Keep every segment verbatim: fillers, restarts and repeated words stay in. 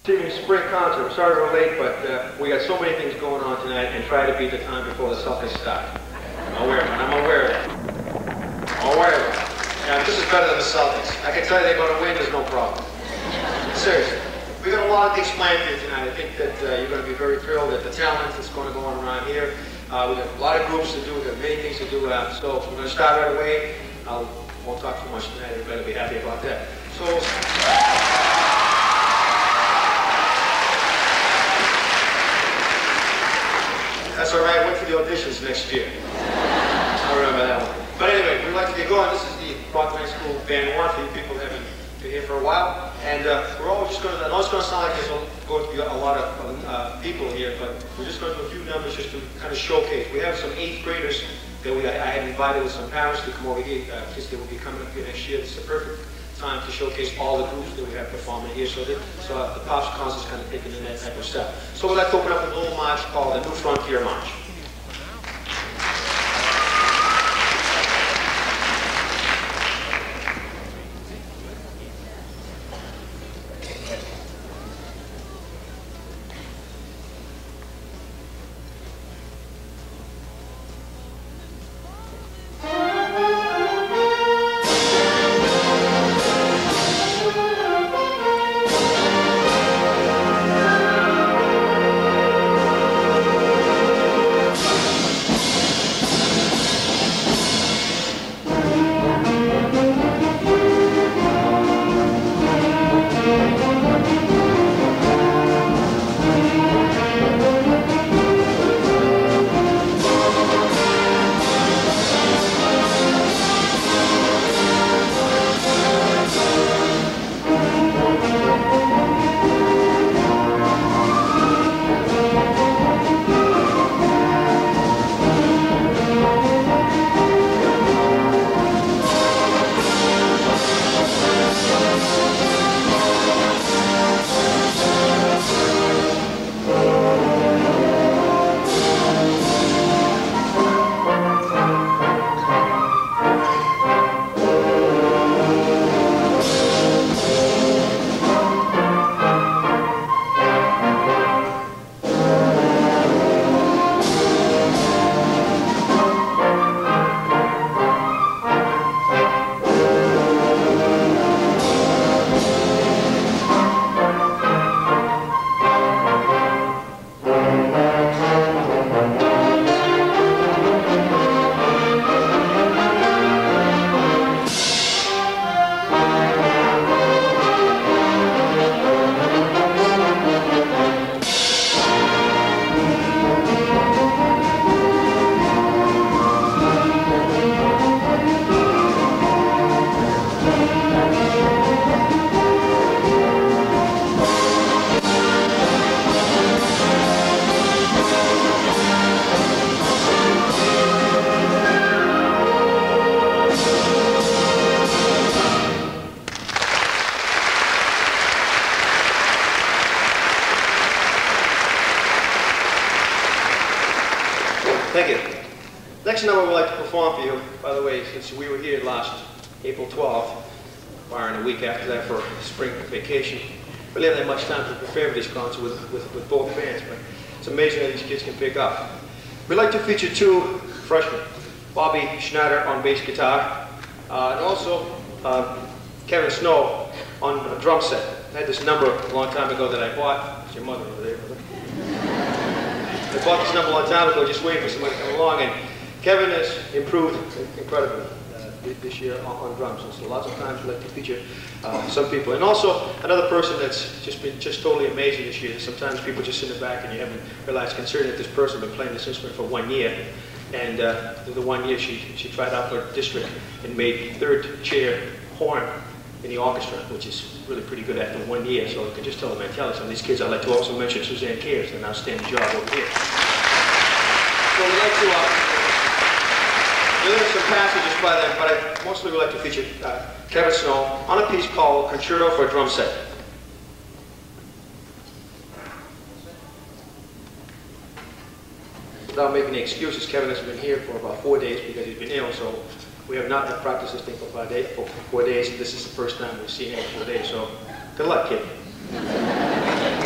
Evening spring concert. I'm sorry we're late, but uh, we got so many things going on tonight, and try to beat the time before the Celtics start. I'm aware of it. I'm aware of it. I'm aware of it. Yeah, this is better than the Celtics. I can tell you they're going to win. There's no problem. Seriously, we got a lot of things planned for you tonight. I think that uh, you're going to be very thrilled at the talent that's going to go on around here. Uh, we got a lot of groups to do. We got many things to do. Uh, so we're going to start right away. I won't talk too much tonight. Everybody will be happy about that. So. That's all right, wait for the auditions next year. I remember that one. But anyway, we'd like to get going. This is the Brockton High School Band one for you people who haven't been here for a while. And uh, we're all just going to, I know it's going to sound like there's going to be a lot of uh, people here, but we're just going to do a few numbers just to kind of showcase. We have some eighth graders that we, I, I had invited with some parents to come over here, uh, because they will be coming up here next year. This is a perfect time to showcase all the groups that we have performing here. So, that, so uh, the Pops Concert's kind of taking in that type of stuff. So we'd like to open up with a little march called the New Frontier March. Thank you. Next number we'd like to perform for you, by the way, since we were here last April twelfth, barring a week after that for spring vacation, we really haven't had much time to prepare for this concert with, with, with both bands, but it's amazing that these kids can pick up. We'd like to feature two freshmen, Bobby Schneider on bass guitar, uh, and also uh, Kevin Snow on a drum set. I had this number a long time ago that I bought. It's your mother over there. I bought this number a long time ago, just waiting for somebody to come along, and Kevin has improved incredibly uh, this year on, on drums. And so lots of times we like to feature uh, some people. And also another person that's just been just totally amazing this year. Sometimes people just sit in the back and you haven't realized, considering that this person has been playing this instrument for one year, and uh, the one year she, she tried out for district and made third chair horn in the orchestra, which is really pretty good after one year. So you can just tell the mentality. Some of these kids, I'd like to also mention Suzanne Kears, an outstanding job over here. So we'd like to uh, learn some passages by them, but I mostly would like to feature uh, Kevin Snow on a piece called Concerto for a Drum Set. Without making any excuses, Kevin has been here for about four days because he's been ill, so we have not practiced this thing for five days, for four days, and this is the first time we've seen him in four days, so good luck, kid.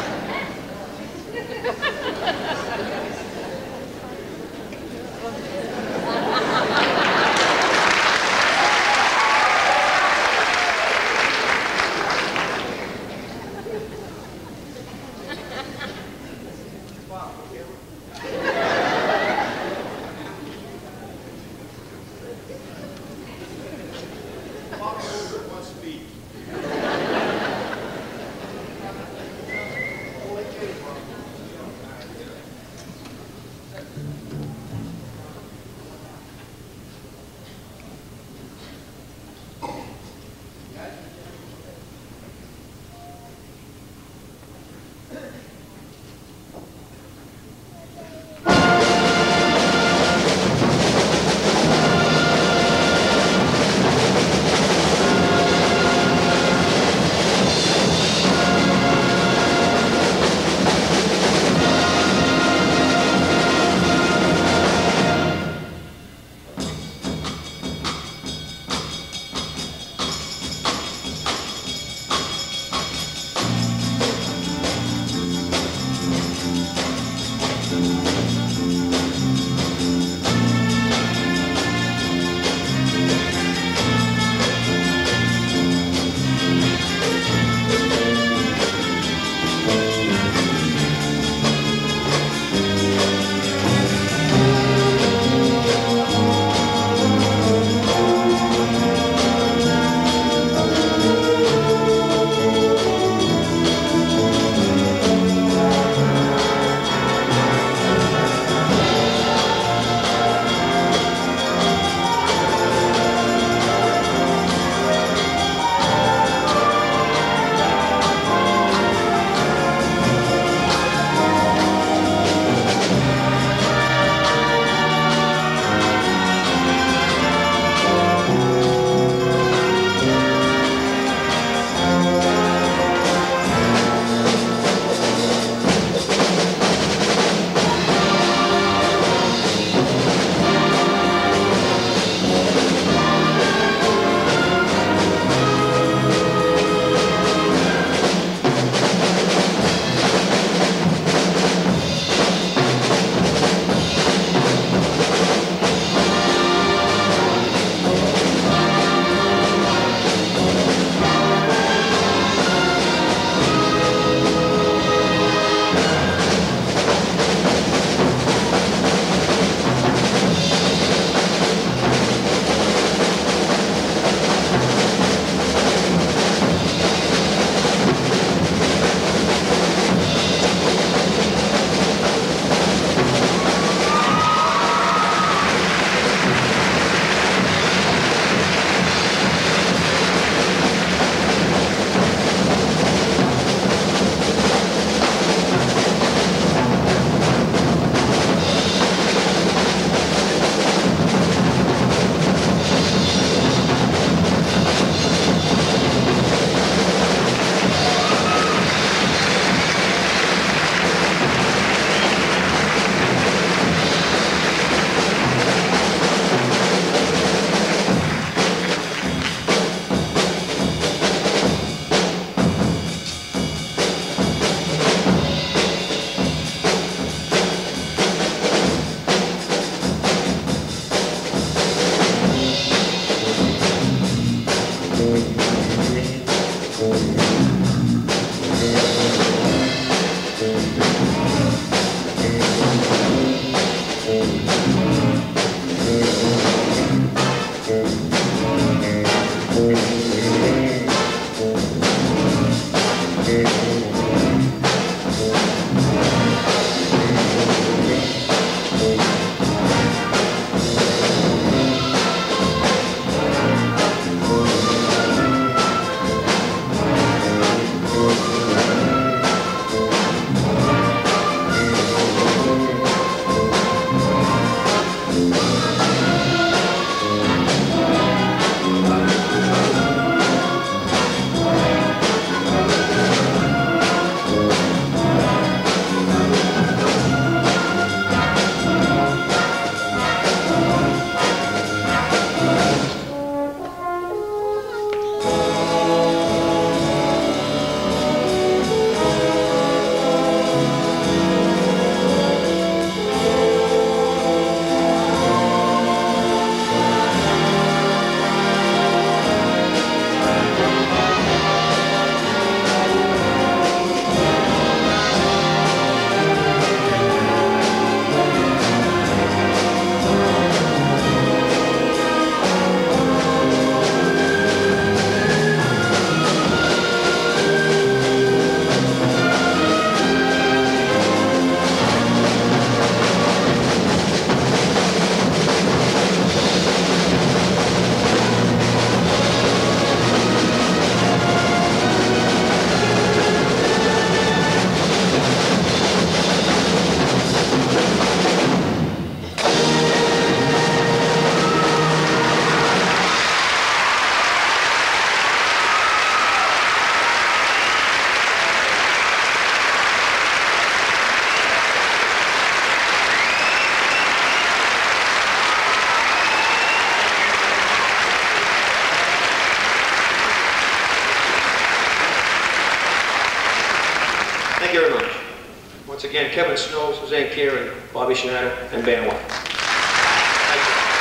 Once again, Kevin Snow, Suzanne Kieran, Bobby Schneider, and Band One. Thank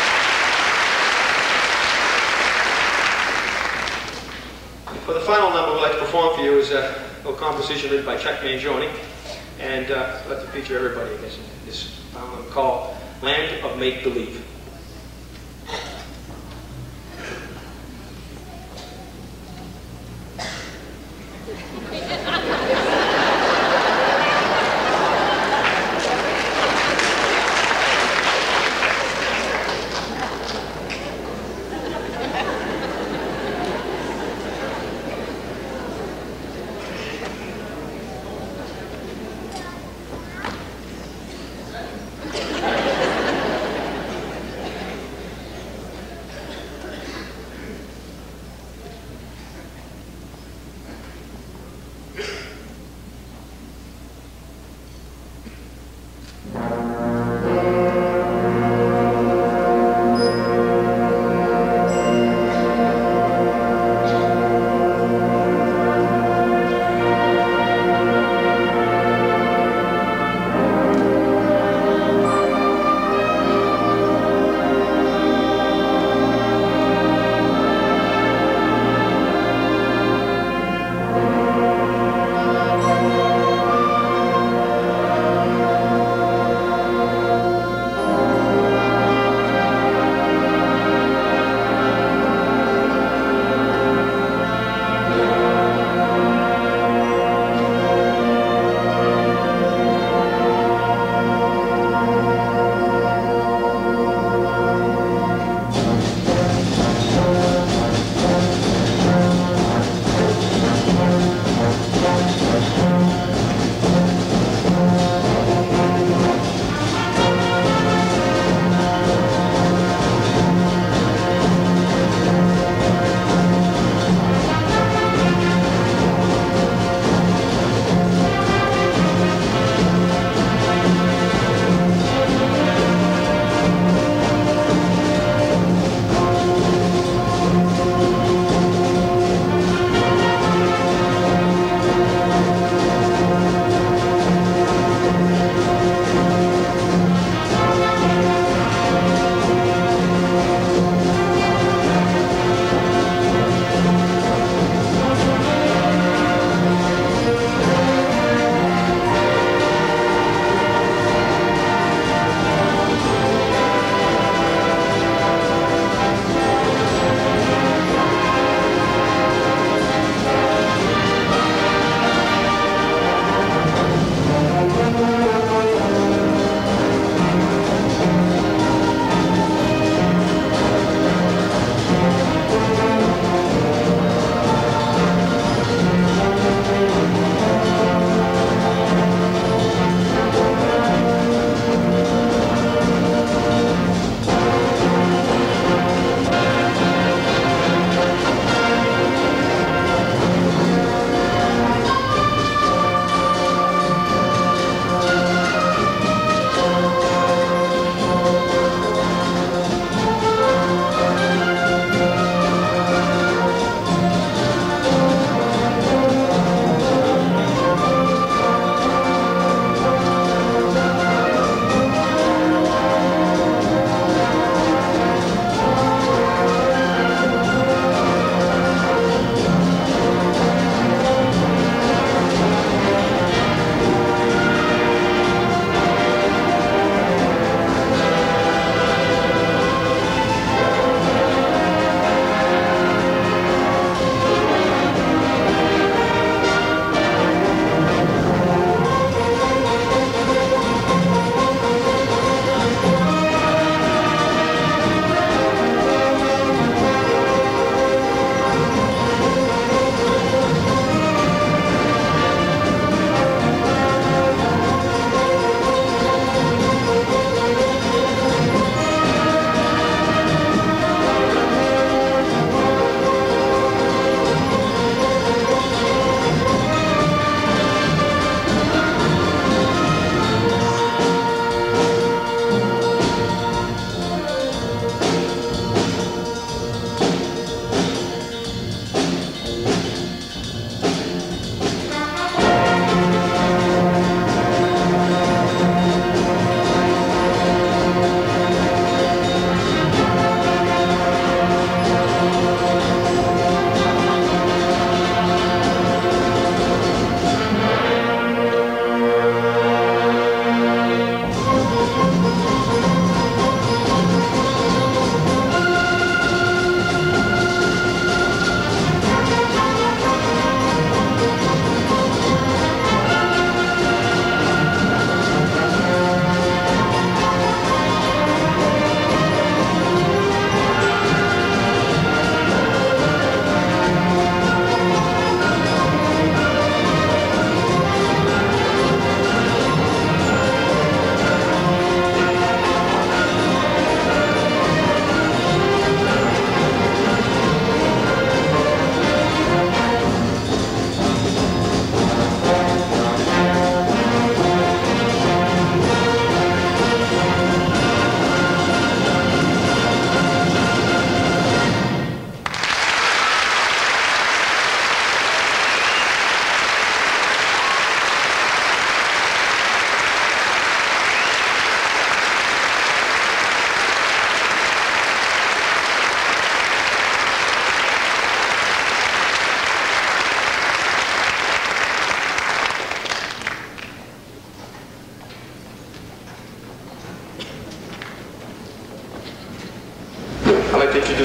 you. For the final number we'd like to perform for you is a little composition written by Chuck Mangione, and uh, I'd like to feature everybody in this, this final one called Land of Make Believe.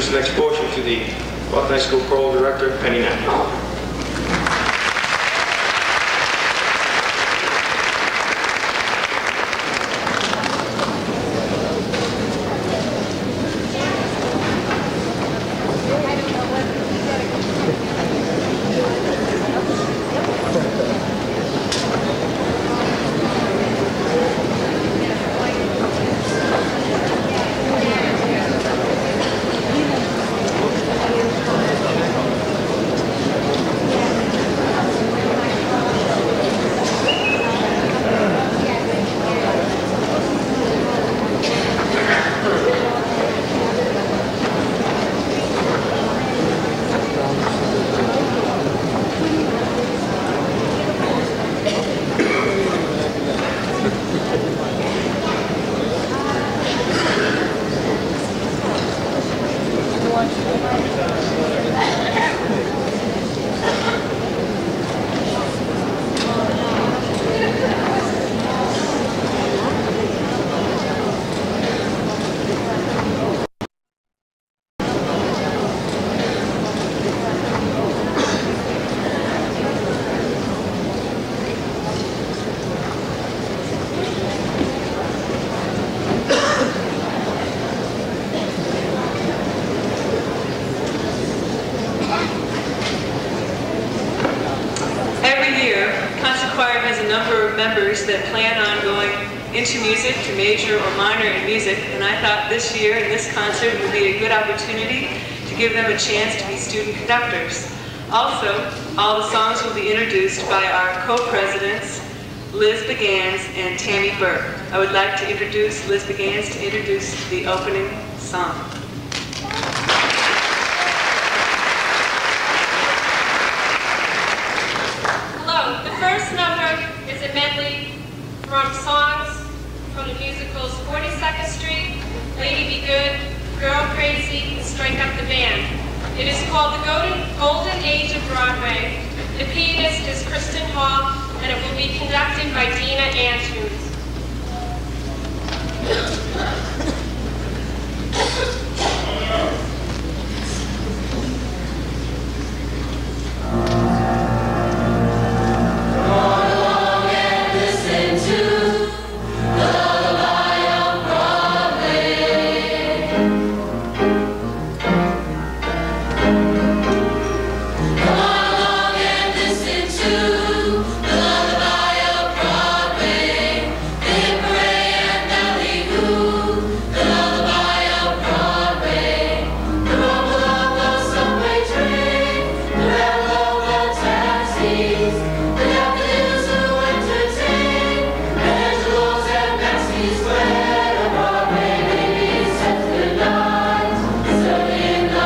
introduce the next portion to the Brockton High School Choral Director, Penny Knapp. Members that plan on going into music to major or minor in music, and I thought this year in this concert would be a good opportunity to give them a chance to be student conductors. Also, all the songs will be introduced by our co-presidents, Liz Begans and Tammy Burke. I would like to introduce Liz Begans to introduce the opening song. Hello, the first number is a medley from songs from the musicals forty-second Street, Lady Be Good, Girl Crazy, and Strike Up the Band. It is called the Golden, Golden Age of Broadway. The pianist is Kristen Hall, and it will be conducted by Dina Antunes.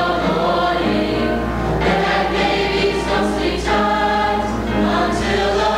Until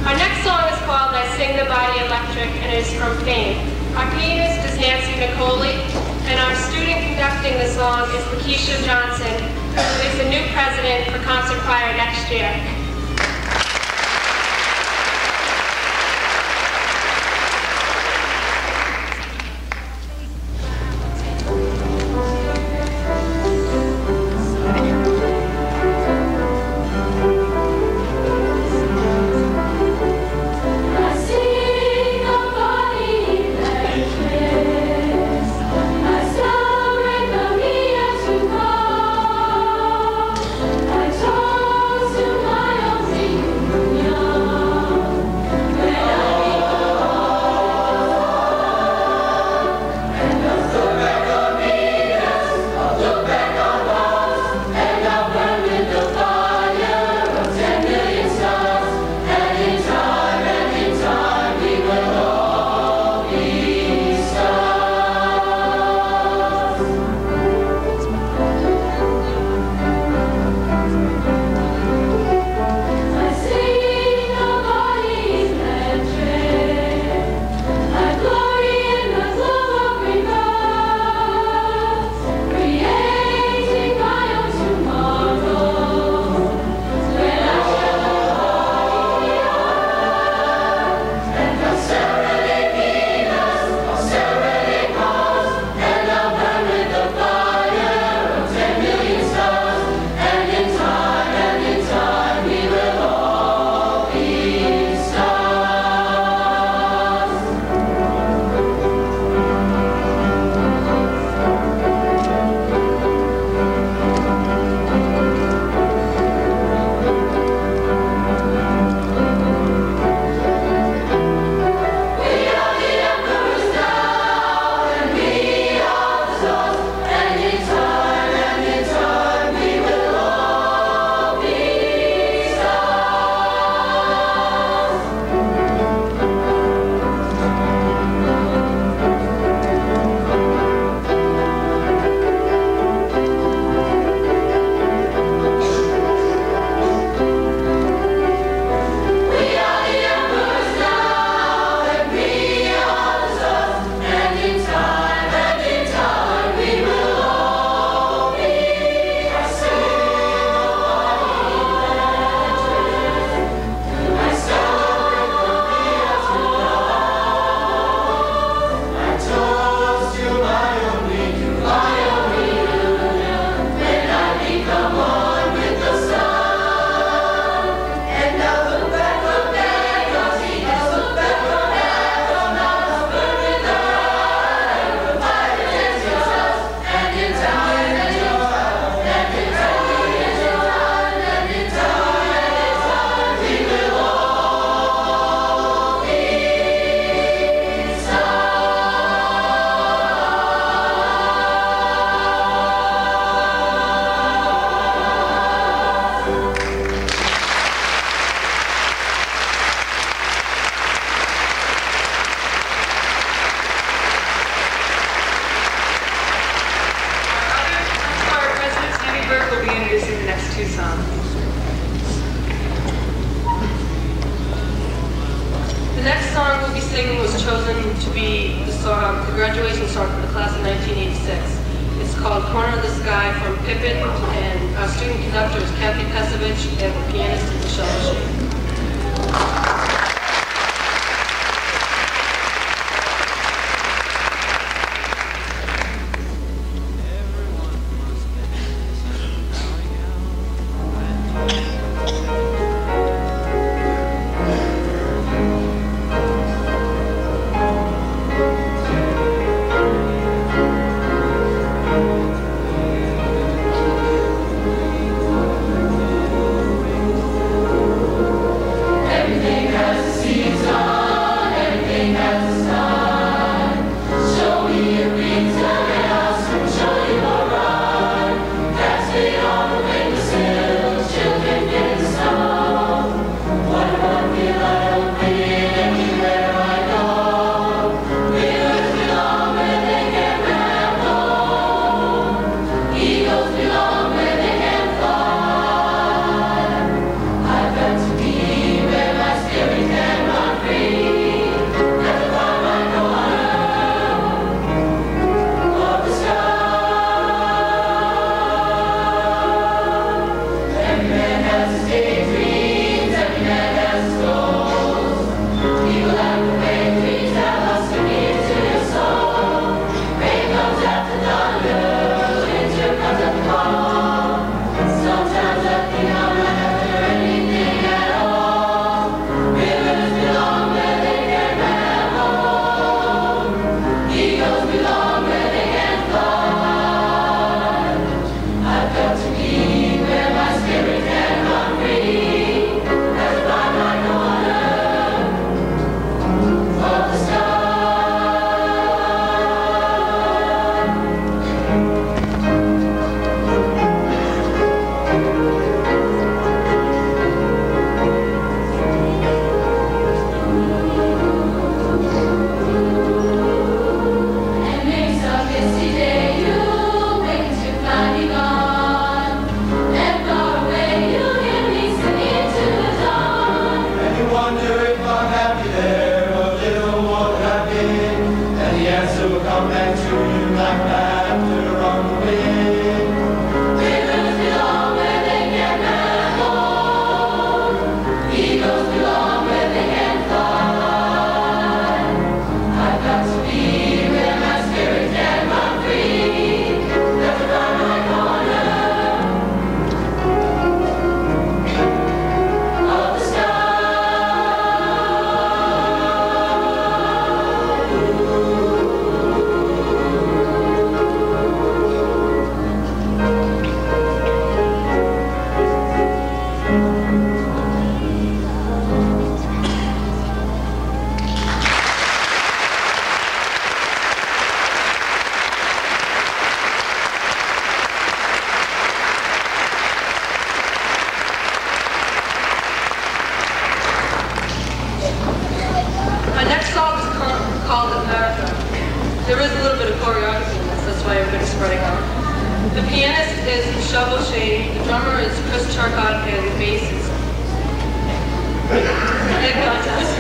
Our next song is called I Sing the Body Electric, and it is from Fame. Our pianist is Nancy Nicoli, and our student conducting the song is Lakeisha Johnson, who is the new president for Concert Choir next year. The next song we'll be singing was chosen to be the song, the graduation song for the class of nineteen eighty-six. It's called Corner of the Sky from Pippin, and our student conductor is Kathy Pesovich, and the pianist is Michelle Shea. Thank you. running on. The pianist is Michelle Boucher, the drummer is Chris Turcott, and the bass is Ed Gontas.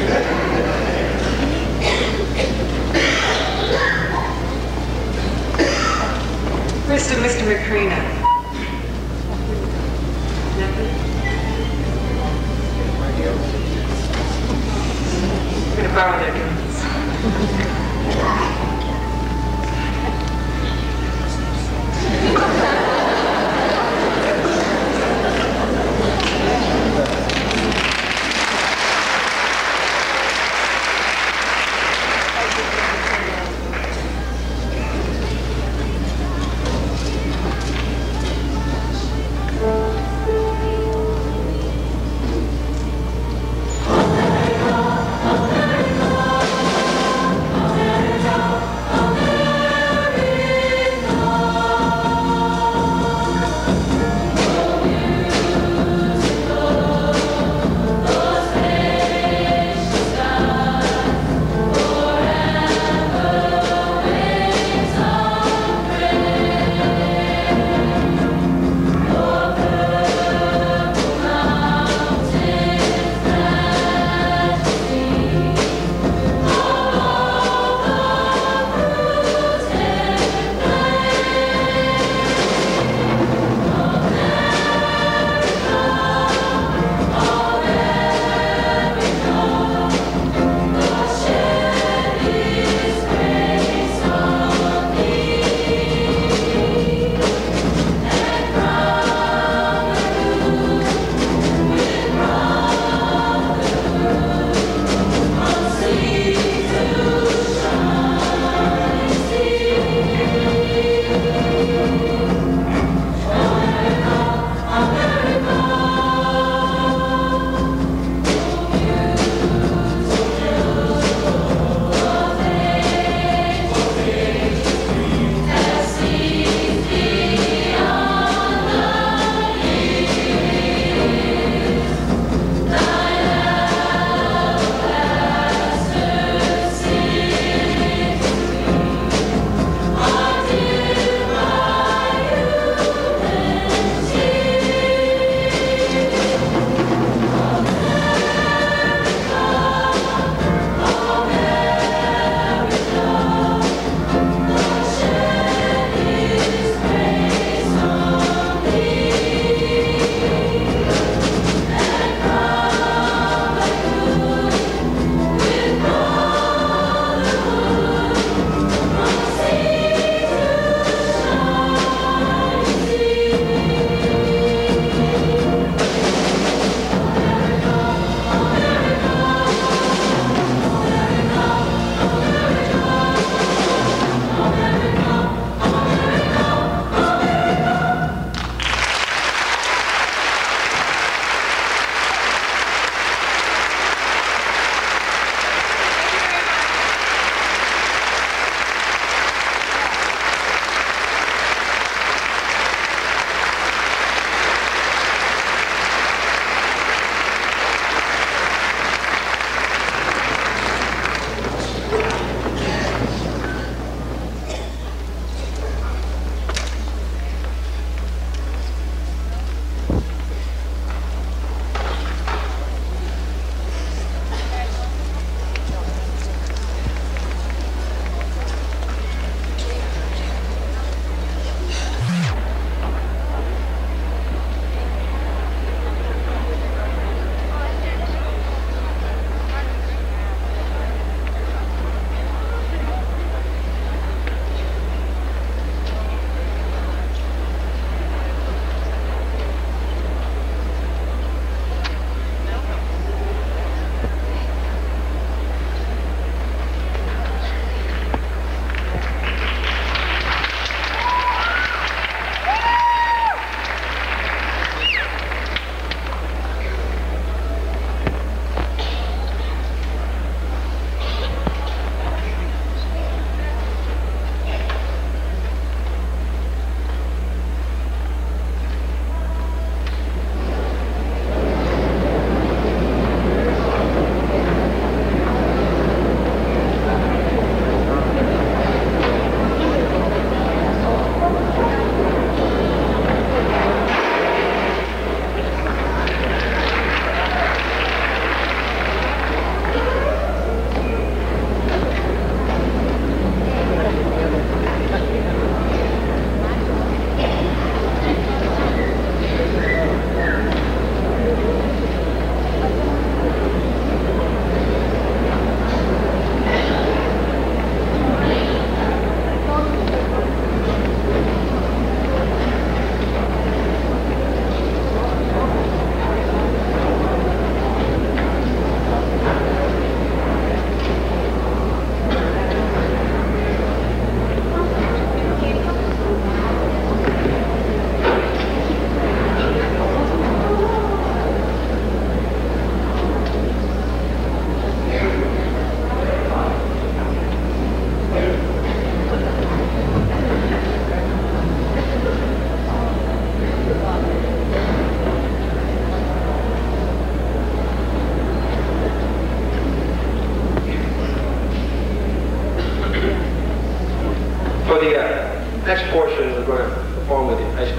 Where's the Mister Macrina? Nothing? I'm gonna borrow their guns.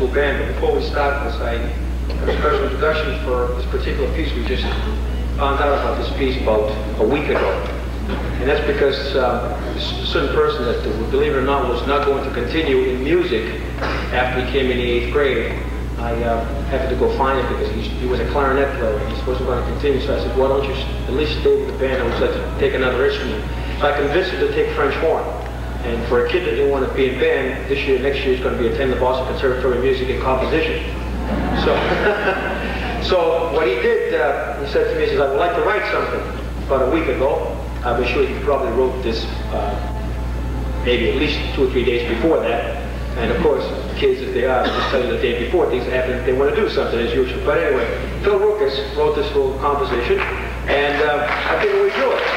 school band, but before we start this, I have a special introduction for this particular piece. We just found out about this piece about a week ago. And that's because uh, this certain person that, uh, believe it or not, was not going to continue in music after he came in the eighth grade. I uh, happened to go find him because he, he was a clarinet player and he wasn't going to continue. So I said, why don't you at least stay with the band? I would like to take another instrument. So I convinced him to take French horn. And for a kid that didn't want to be in band, this year, next year, he's going to be attending the Boston Conservatory of Music and Composition. So, so what he did, uh, he said to me, he says, I would like to write something. About a week ago, I'm sure he probably wrote this uh, maybe at least two or three days before that. And of course, kids as they are, they just tell you the day before things happen if they want to do something as usual. But anyway, Phil Ruckus wrote this little composition, and uh, I think we do it.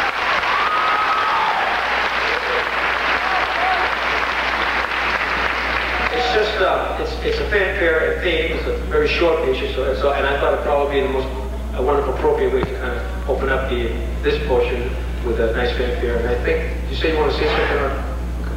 It's just, uh, it's, it's a fanfare theme. It's a very short piece, so, so, and I thought it'd probably be the most a wonderful, appropriate way to kind of open up the this portion with a nice fanfare. And I think, you say you want to say something? Or?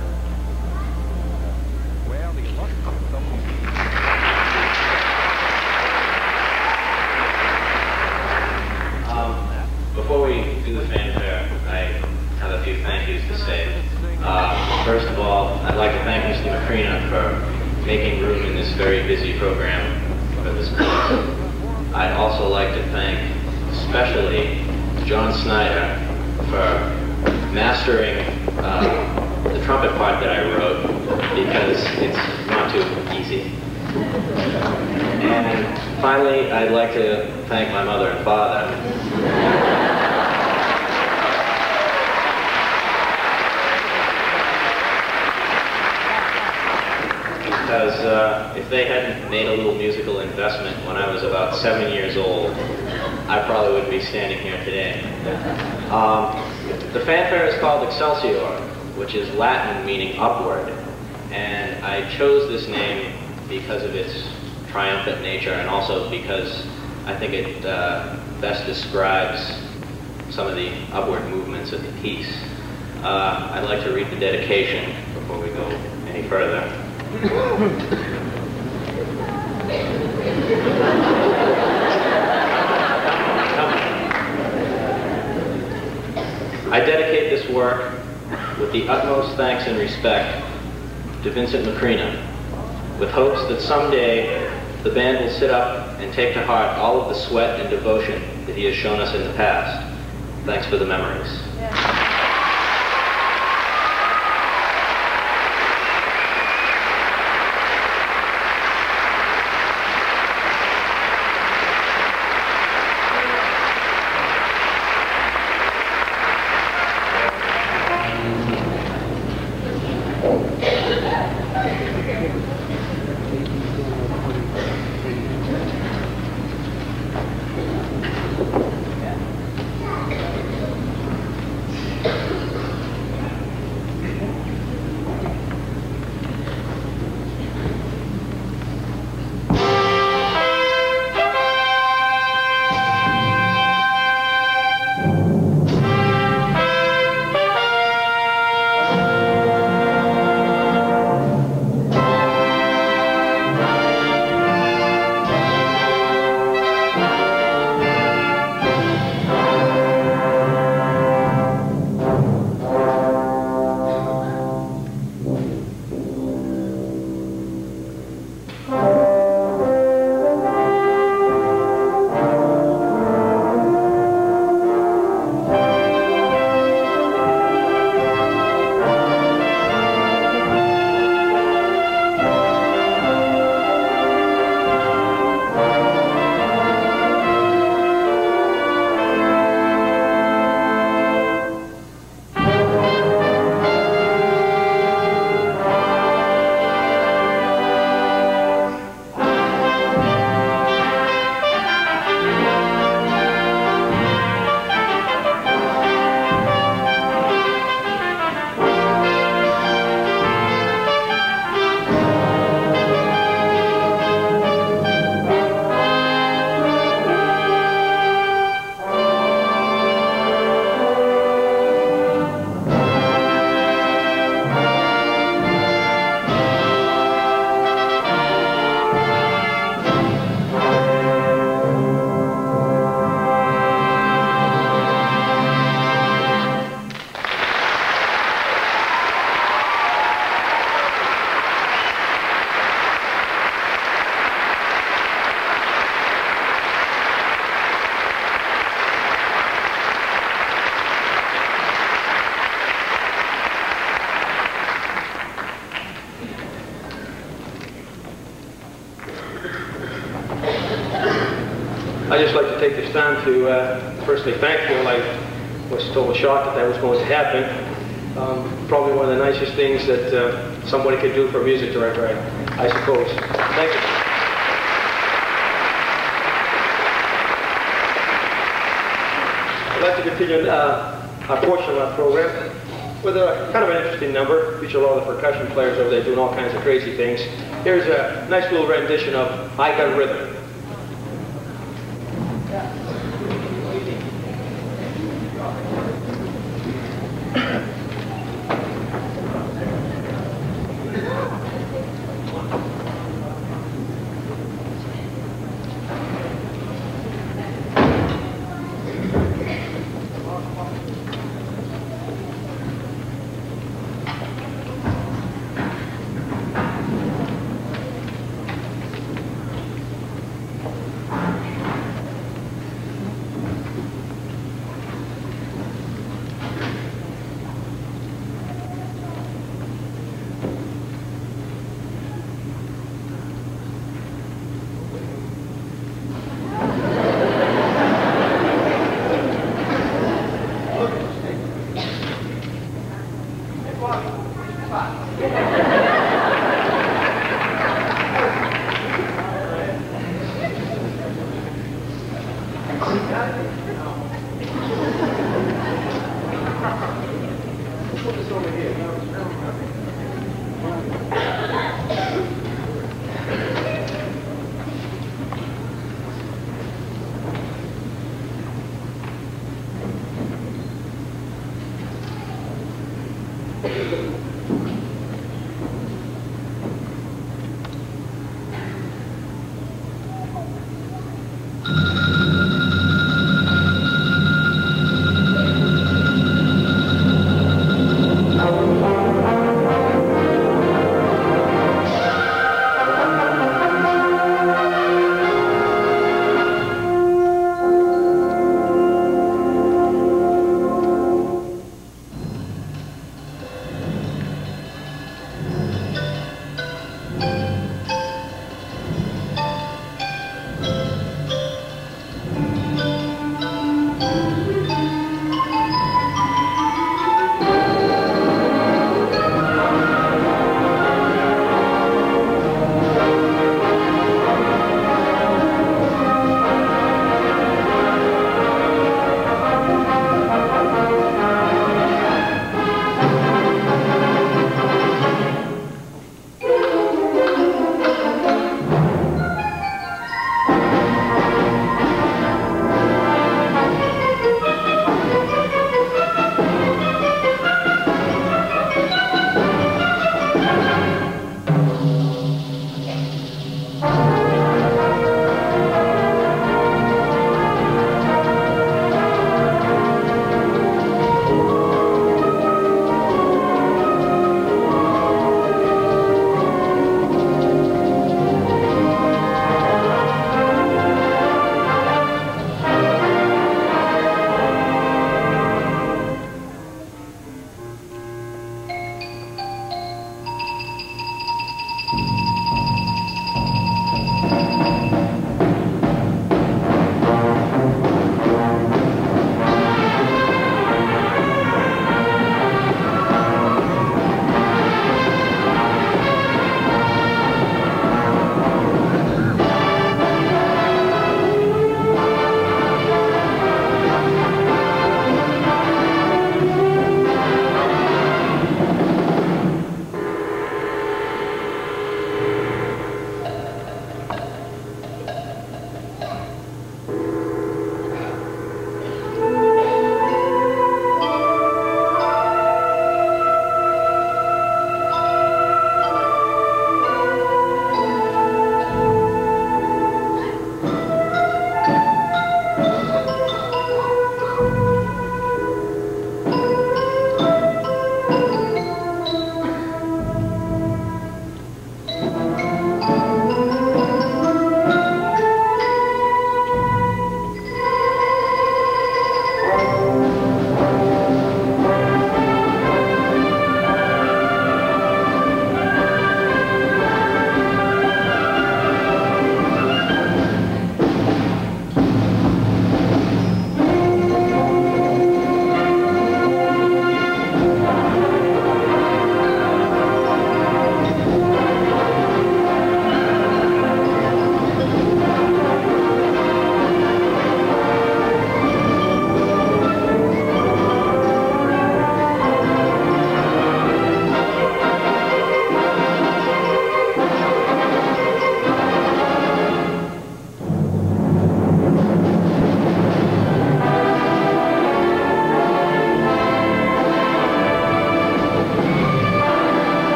Before we do the fanfare, I have a few thank yous to say. Uh, first of all, I'd like to thank Mister Macrina for making room in this very busy program for this class. I'd also like to thank especially John Snyder for mastering uh, the trumpet part that I wrote, because it's not too easy. And finally, I'd like to thank my mother and father. Because uh, if they hadn't made a little musical investment when I was about seven years old, I probably wouldn't be standing here today. Um, the fanfare is called Excelsior, which is Latin meaning upward. And I chose this name because of its triumphant nature, and also because I think it uh, best describes some of the upward movements of the piece. Uh, I'd like to read the dedication before we go any further. I dedicate this work with the utmost thanks and respect to Vincent Macrina, with hopes that someday the band will sit up and take to heart all of the sweat and devotion that he has shown us in the past. Thanks for the memories. Yeah. take this time to uh, firstly thank you. I was total shocked that that was going to happen. Um, probably one of the nicest things that uh, somebody could do for a music director, I, I suppose. Thank you. I'd like to continue uh, our portion of our program with a kind of an interesting number. Feature a lot of the percussion players over there doing all kinds of crazy things. Here's a nice little rendition of I Got Rhythm.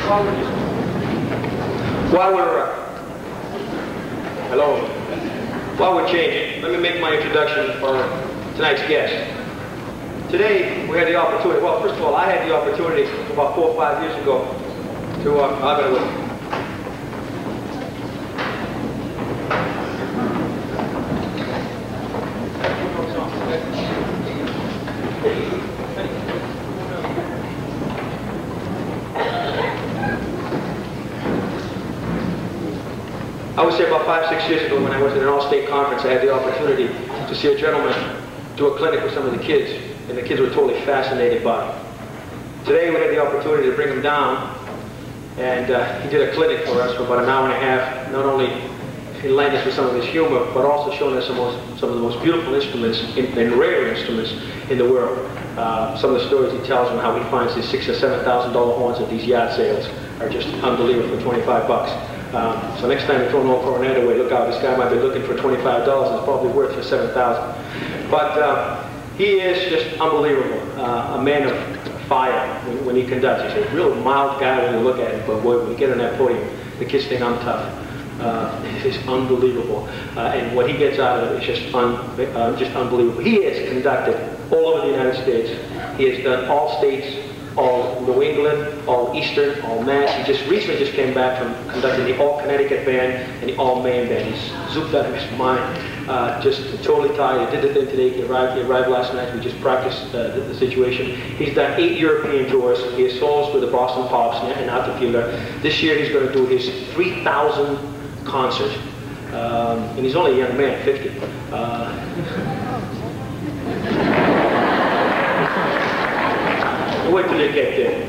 While we're, uh, hello, while we're changing, let me make my introduction for tonight's guest. Today, we had the opportunity, well, first of all, I had the opportunity about four or five years ago to, uh, I'm going to I would say about five, six years ago when I was at an all-state conference, I had the opportunity to see a gentleman do a clinic with some of the kids, and the kids were totally fascinated by it. Today we had the opportunity to bring him down, and uh, he did a clinic for us for about an hour and a half, not only enlightened us with some of his humor, but also showing us some, most, some of the most beautiful instruments, in, and rare instruments in the world. Uh, some of the stories he tells on how he finds these six or seven thousand dollar horns at these yard sales are just unbelievable for twenty-five bucks. Um, so next time you're throwing old Coronado away, look out, this guy might be looking for twenty-five dollars, it's probably worth for seven thousand dollars. But uh, he is just unbelievable, uh, a man of fire when, when he conducts. He's a real mild guy when you look at him, but boy, when you get on that podium, the kids think I'm tough. Uh, it's unbelievable. Uh, and what he gets out of it is just, un uh, just unbelievable. He has conducted all over the United States. He has done all states, all New England, all Eastern, all Mass. He just recently just came back from conducting the All Connecticut Band and the All Maine Band. He's zooped out of his mind, uh, just totally tired. He did the thing today. He arrived, he arrived last night. We just practiced uh, the, the situation. He's done eight European tours. He has solos with the Boston Pops and Outfielder. This year he's going to do his three thousand concert. Um, and he's only a young man, fifty. Uh, Wait till you get there.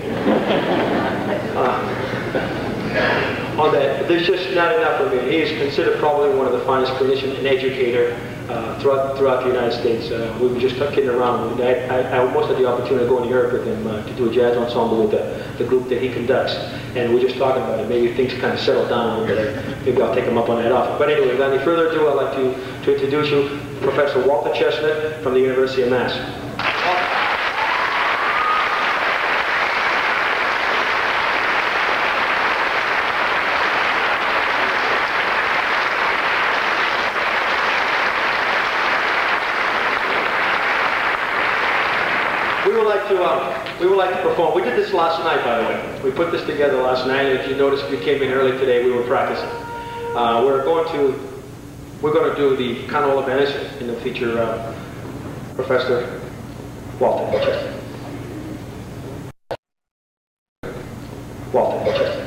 Uh, on that, there's just not enough of it. He is considered probably one of the finest clinicians and educator uh, throughout throughout the United States. Uh, we were just kidding around. I, I, I almost had the opportunity to go to Europe with him uh, to do a jazz ensemble with the, the group that he conducts. And we're just talking about it. Maybe things kind of settle down a little bit. Maybe I'll take him up on that offer. But anyway, without any further ado, I'd like to, to introduce you to Professor Walter Chestnut from the University of Mass. We would like to, uh, we would like to perform. We did this last night, by the way. We put this together last night, and if you notice, if you came in early today, we were practicing. Uh, we're going to, we're going to do the Carnival of Venice, and it'll feature uh, Professor Walter Chestnut. Walter Chestnut.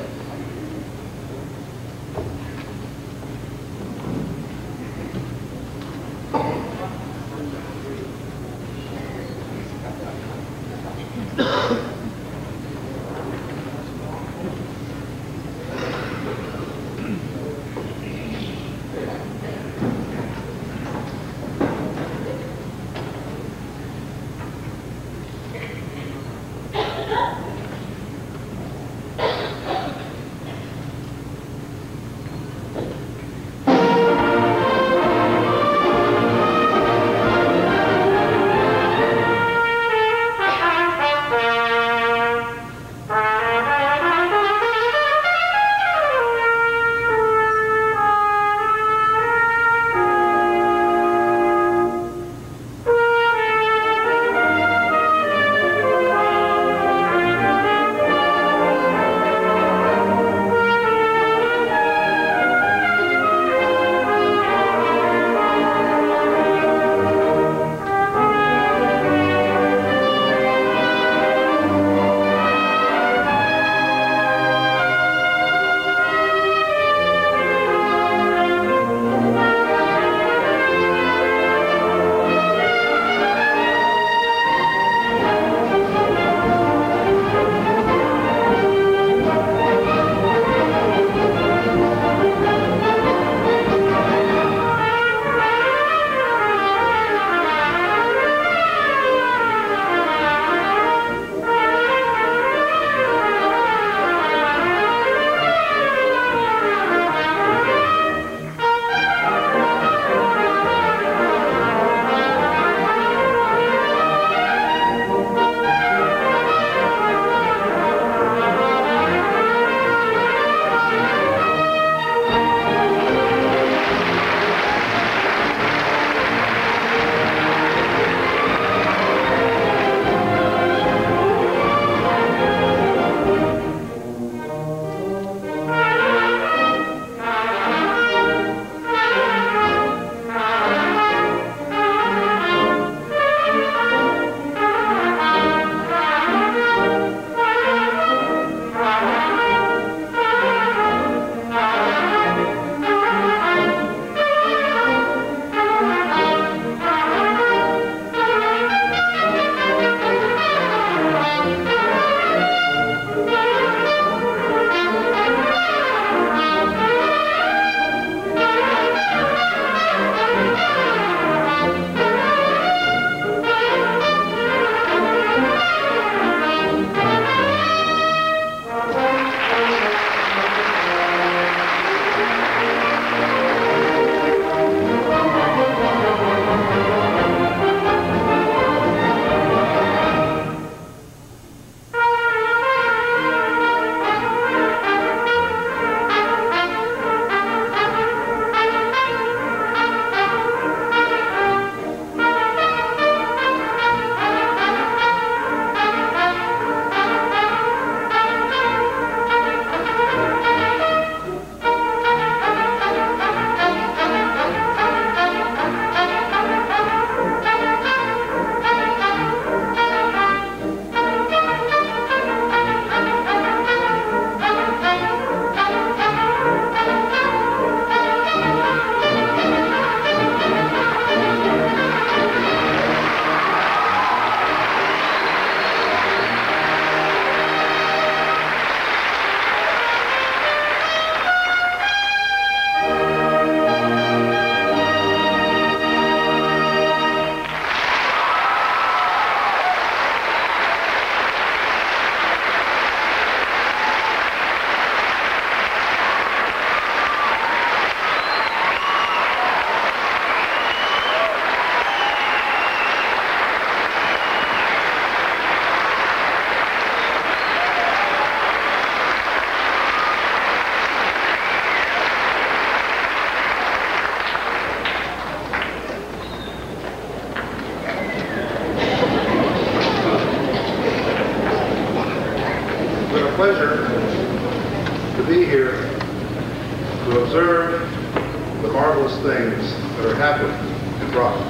been a pleasure to be here to observe the marvelous things that are happening in Brockton.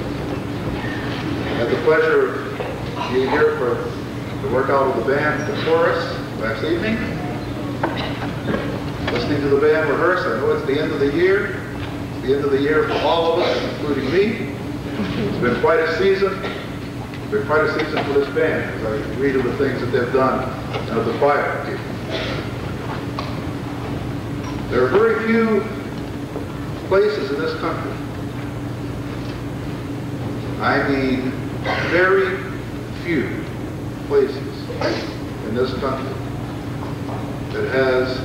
I had the pleasure of being here for the workout of the band, the chorus, last evening. Listening to the band rehearse, I know it's the end of the year. It's the end of the year for all of us, including me. It's been quite a season. It's been quite a season for this band, as I read of the things that they've done and of the choir people. There are very few places in this country, I mean very few places in this country that has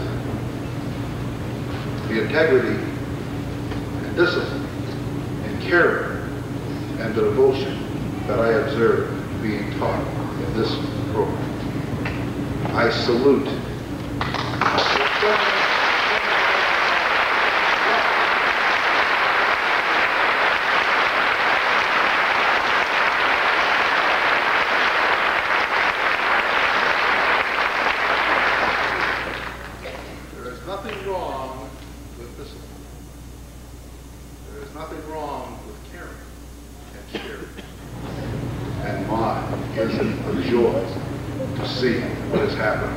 the integrity and discipline and character and the devotion that I observe being taught in this program. I salute. There is nothing wrong with discipline. There is nothing wrong with caring and sharing. And my, is it a joy to see what is happening.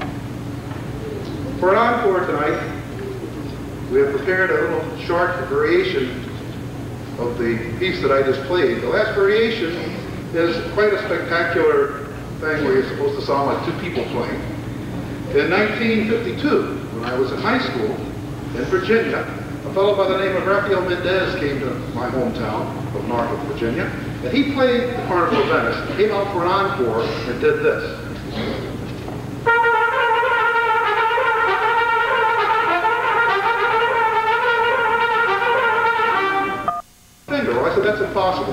For an encore tonight, we have prepared a little short variation of the piece that I just played. The last variation is quite a spectacular thing where you're supposed to sound like two people playing. In nineteen fifty-two, when I was in high school in Virginia, a fellow by the name of Raphael Mendez came to my hometown of Norfolk, Virginia, and he played the Carnival of Venice, came out for an encore, and did this. Finger, well, I said, that's impossible.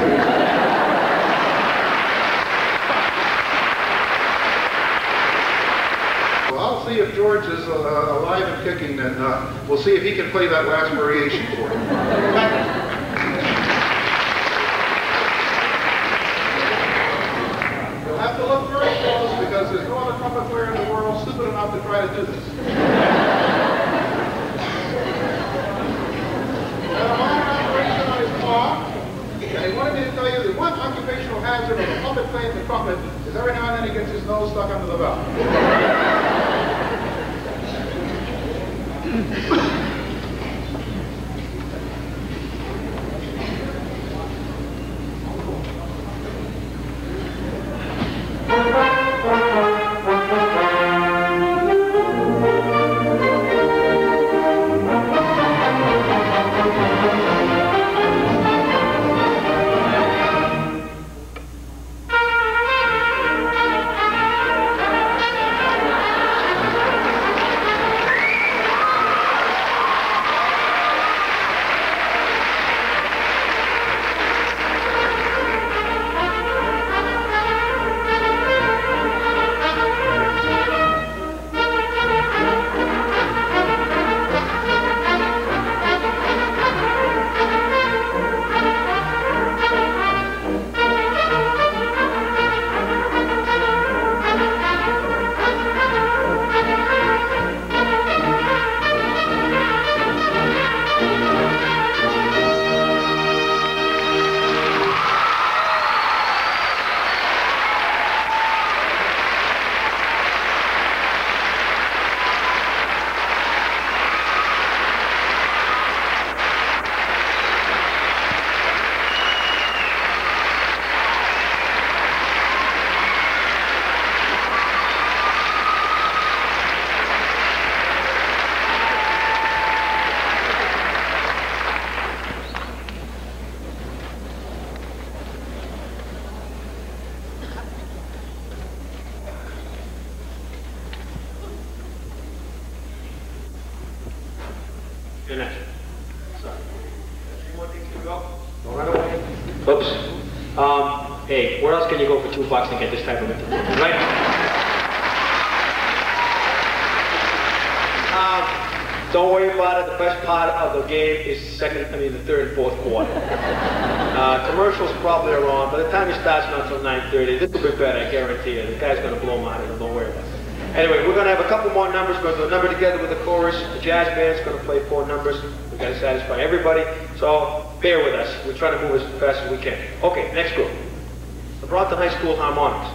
Well, I'll see if George is uh, alive and kicking, and uh, we'll see if he can play that last variation for you. You'll have to look very close because there's no other trumpet player in the world stupid enough to try to do this. Now, the minor operation on his claw, and he wanted me to tell you that one occupational hazard of a trumpet playing the trumpet is every now and then he gets his nose stuck under the bell. Good night. Sorry. Three more things to go. Don't run away. Oops. Um, hey, where else can you go for two bucks and get this type of interview? Right? Um, don't worry about it. The best part of the game is second, I mean the third and fourth quarter. Uh, commercials probably are on. By the time it starts, not until nine thirty. This will be better, I guarantee you. The guy's going to blow them out of it. Don't worry about it. Anyway, we're going to have a couple more numbers. We're going to do a number together with the chorus. The jazz band's going to play four numbers. We've got to satisfy everybody. So bear with us. We're trying to move as fast as we can. Okay, next group. The Brockton High School Harmonics.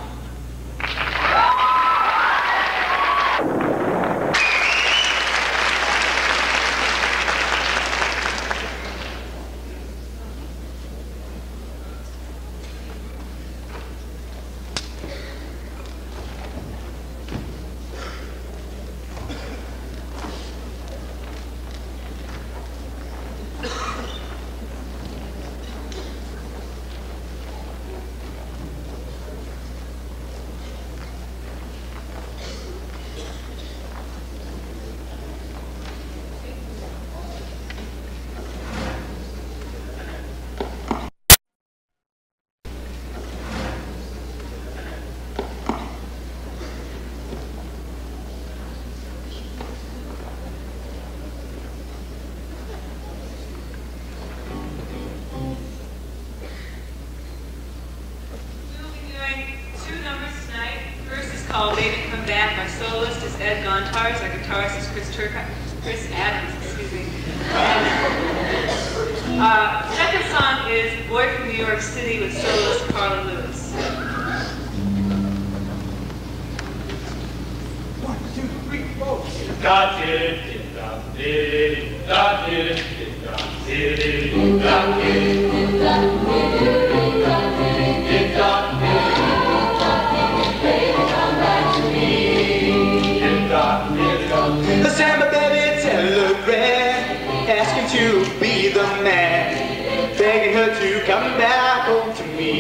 Called Baby Come Back. Our soloist is Ed Gontars. Our guitarist is Chris Turcotte, Chris Adams, excuse me. And, uh, second song is Boy from New York City with soloist Carla Lewis. One, two, three, four. God did it, God did it, God did it, God did it, God did it, God did it, God did it. Send my baby a telegram, asking to be the man, begging her to come back home to me.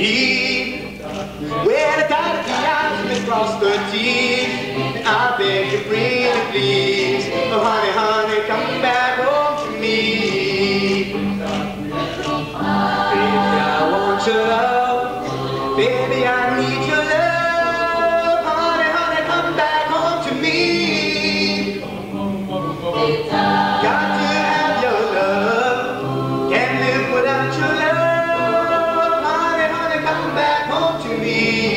Where the dot of the I's and across the T's, I beg you bring it please. Oh honey, honey, come back home to me. Baby, I want your love. Baby, I need your love. Honey, honey, come back home to me. Got to have your love. Can't live without your love. Honey, honey, come back home to me.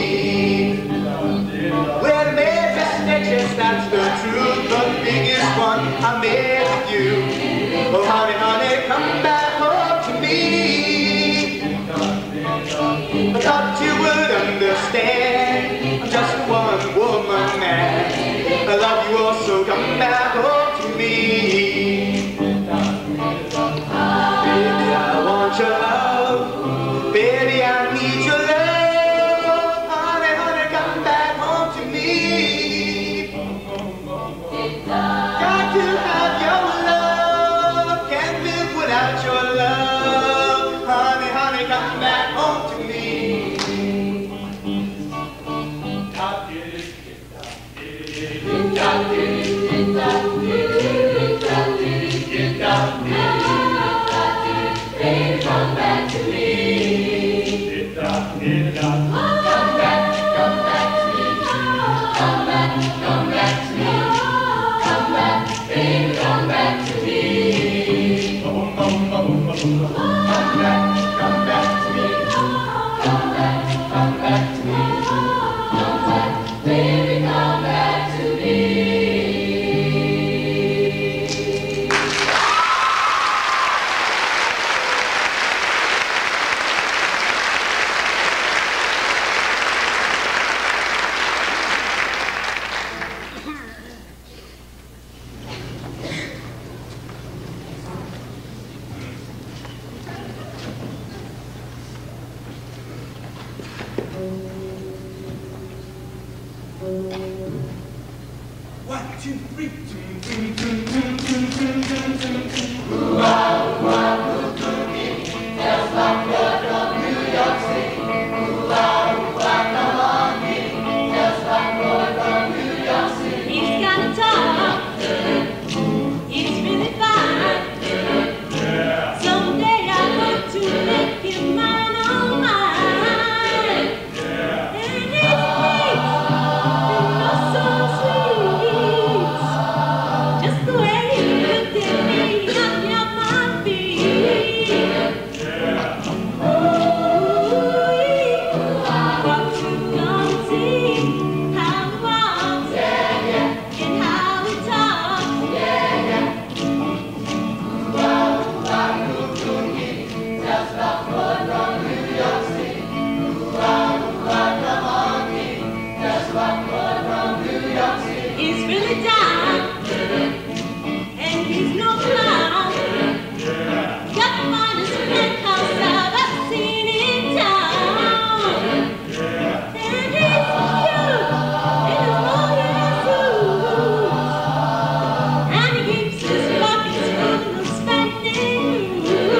Where the major snitches, that's the truth. The biggest one I made with you. Oh, honey, honey, come back home to me. I thought you would understand. I'm just a one-woman man. I love you all, so come back home to me. Baby, I want your love. Baby, I need your love. Honey, honey, come back home to me. Got to have your love. Can't live without your love. Honey, honey, come back home to me. God did it, God did it, God did it, God did it, God did it, God did it, baby, come back to me. God did it, come back, come back to me. Come back, come back to me. Come back, baby, come back to me. Come back, come back to me. Come back, come back to me. Come back, baby, come back to me. One, two, three. He's got a talk. It's really fine. Someday I hope to make him mine, oh mine. And it's sweet, and oh so sweet. Just the way you looked at me, I'm your mind. is really down, and he's no clown. Got the finest penthouse I've ever seen in town. And he's cute in his morning suit, and he keeps his pockets full of spending.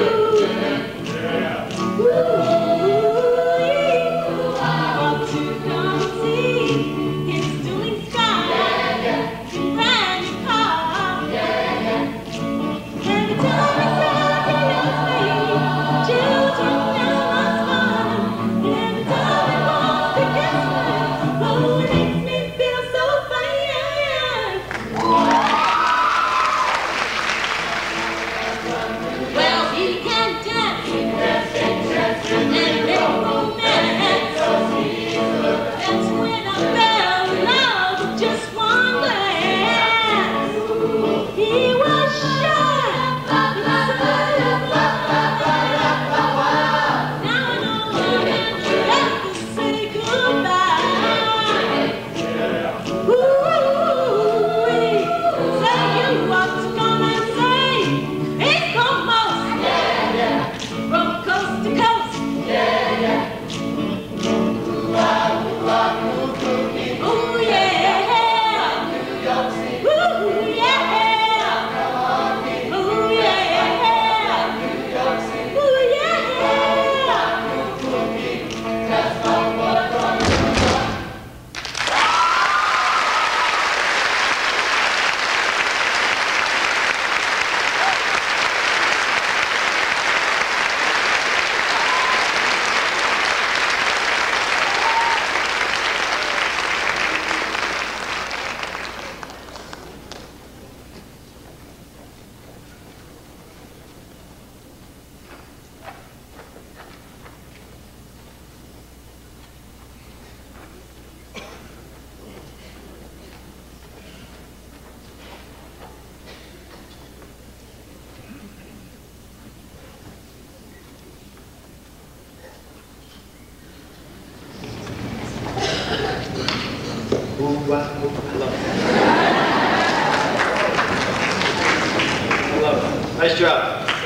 Ooh, wow, ooh, I love it. I love it. Nice job.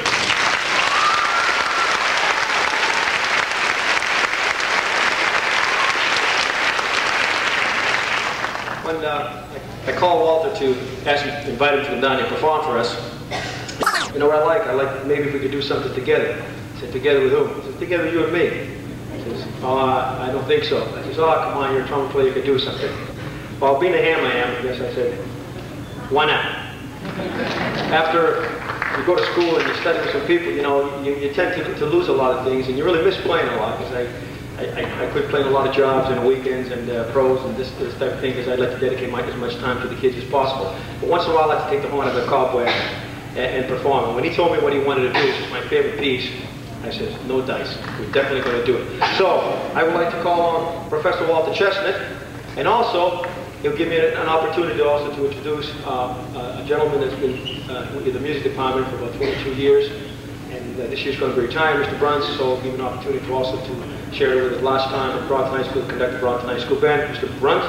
When uh, I, I called Walter to ask him, invite him to come down and perform for us, you know what I like? I like maybe if we could do something together. I said, together with whom? I said, together with you and me. He says, oh, I don't think so. I says, oh, come on, you're a trumpet player, you could do something. Well, being the ham I am, I guess I said, why not? After you go to school and you study with some people, you know, you, you tend to, to lose a lot of things, and you really miss playing a lot, because I, I, I quit playing a lot of jobs and weekends and uh, pros and this, this type of thing, because I'd like to dedicate my, as much time to the kids as possible. But once in a while, I like to take the horn of the cowboy and, and perform. And when he told me what he wanted to do, which is my favorite piece, I said, no dice. We're definitely going to do it. So, I would like to call on Professor Walter Chestnut, and also, he'll give me an, an opportunity also to introduce uh, a gentleman that's been uh, in the music department for about twenty-two years, and uh, this year's going to be retired, Mister Bruns, so I'll give him an opportunity to also to share with us last time at Brockton High School, conduct the Brockton High School Band. Mister Bruns.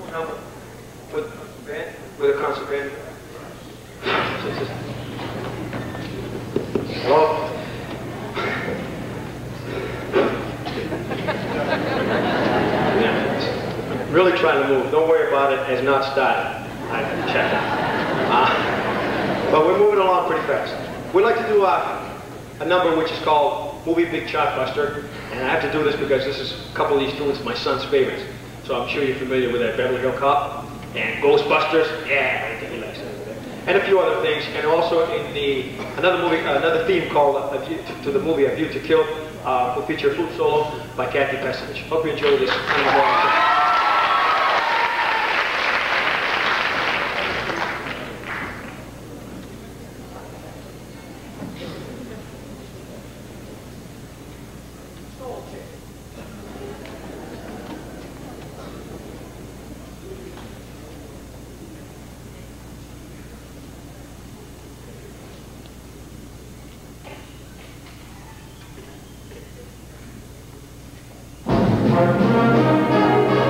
number with a band, with a concert band. Well, yeah. Really trying to move. Don't worry about it. It has not started. I checked it. Uh, but we're moving along pretty fast. We'd like to do uh, a number which is called Movie Big Chartbuster, and I have to do this because this is a couple of these tunes my son's favorites. So I'm sure you're familiar with that Beverly Hill Cop and Ghostbusters. Yeah, I think he likes that. And a few other things, and also in the another movie, another theme called uh, A View to, to the movie A View to Kill uh, will feature a flute solo by Kathy Pestovich. Hope you enjoy this. Thank you.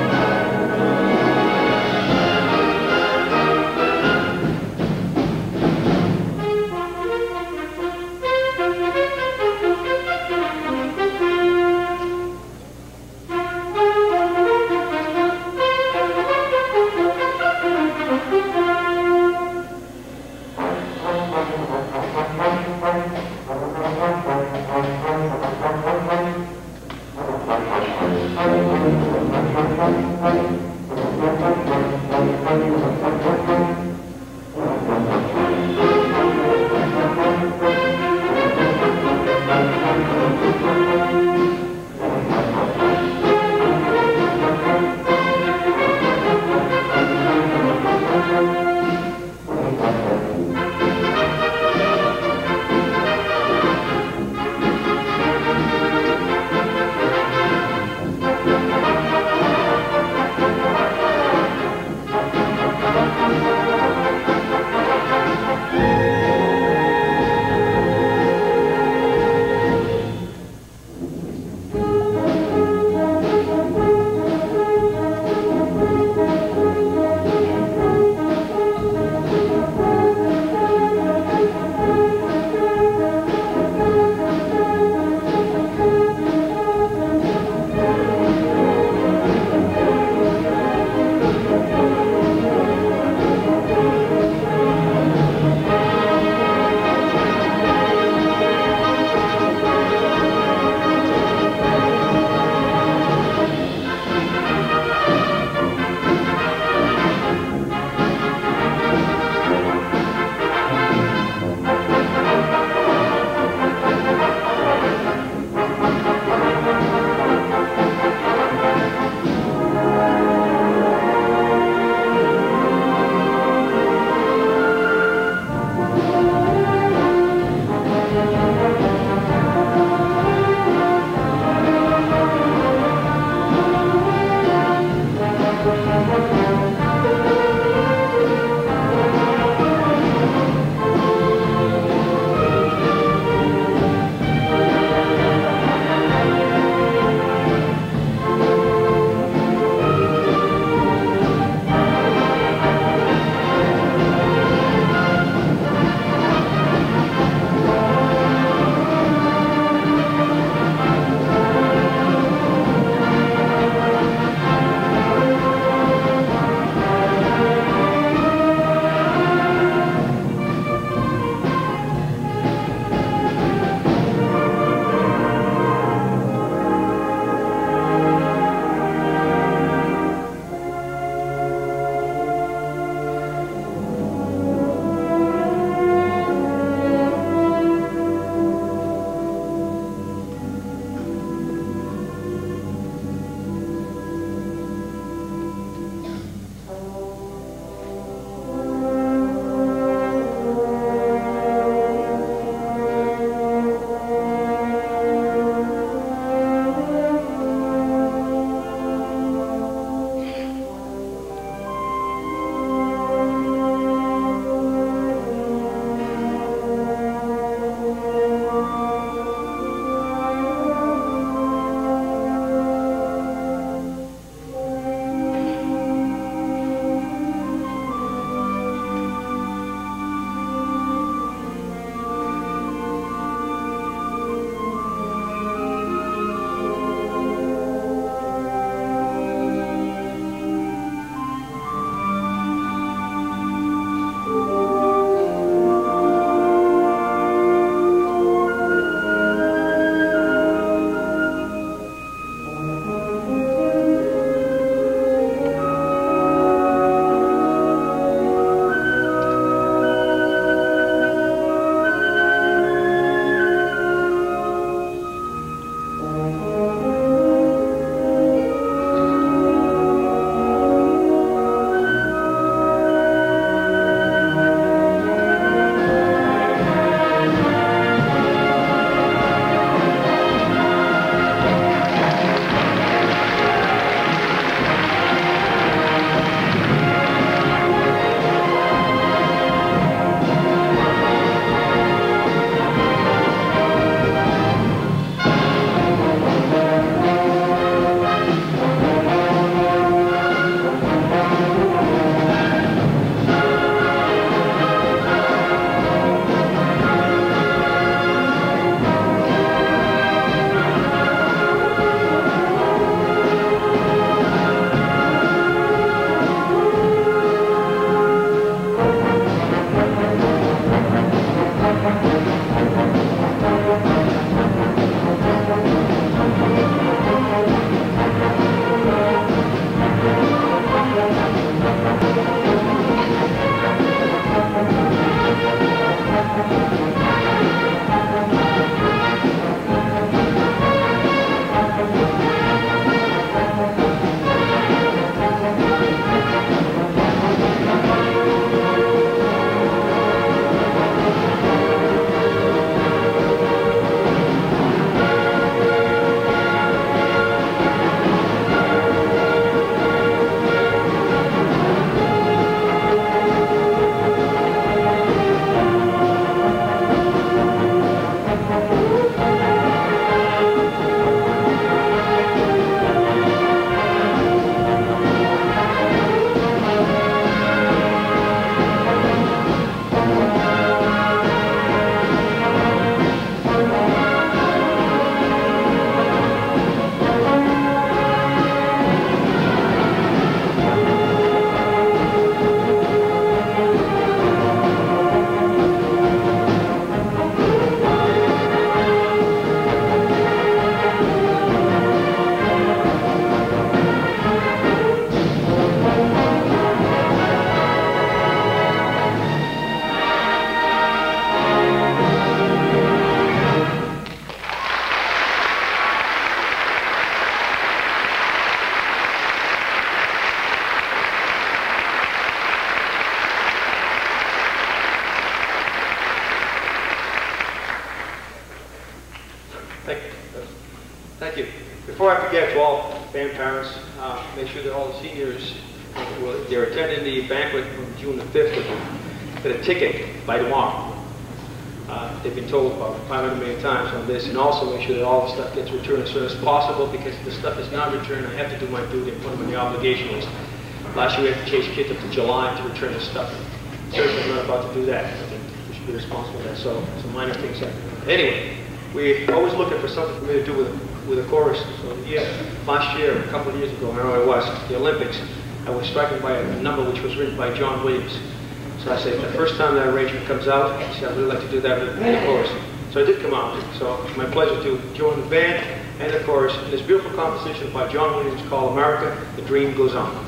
before I forget, to all band parents, uh, make sure that all the seniors, uh, will, they're attending the banquet on June the fifth, get a ticket by tomorrow. Uh, they've been told about five hundred million times on this, and also make sure that all the stuff gets returned as soon as possible, because if the stuff is not returned, I have to do my duty and put them on the obligation list. Last year we had to chase kids up to July to return the stuff. Certainly I'm not about to do that. I think we should be responsible for that. So some minor things that. Anyway, we're always looking for something for me to do with with a chorus. So yeah, last year, a couple of years ago, whenever it was, the Olympics, I was striking by a number which was written by John Williams. So I said, the first time that arrangement comes out, I said, I'd really like to do that with the chorus. So I did come out. So it's my pleasure to join the band and the chorus in this beautiful composition by John Williams called America, The Dream Goes On.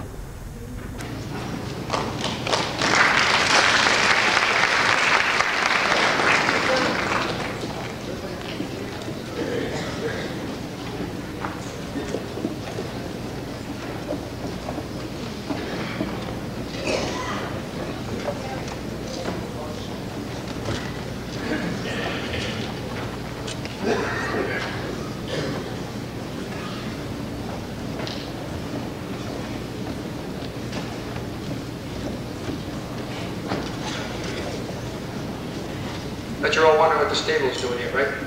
But you're all wondering what the stable's doing here, right?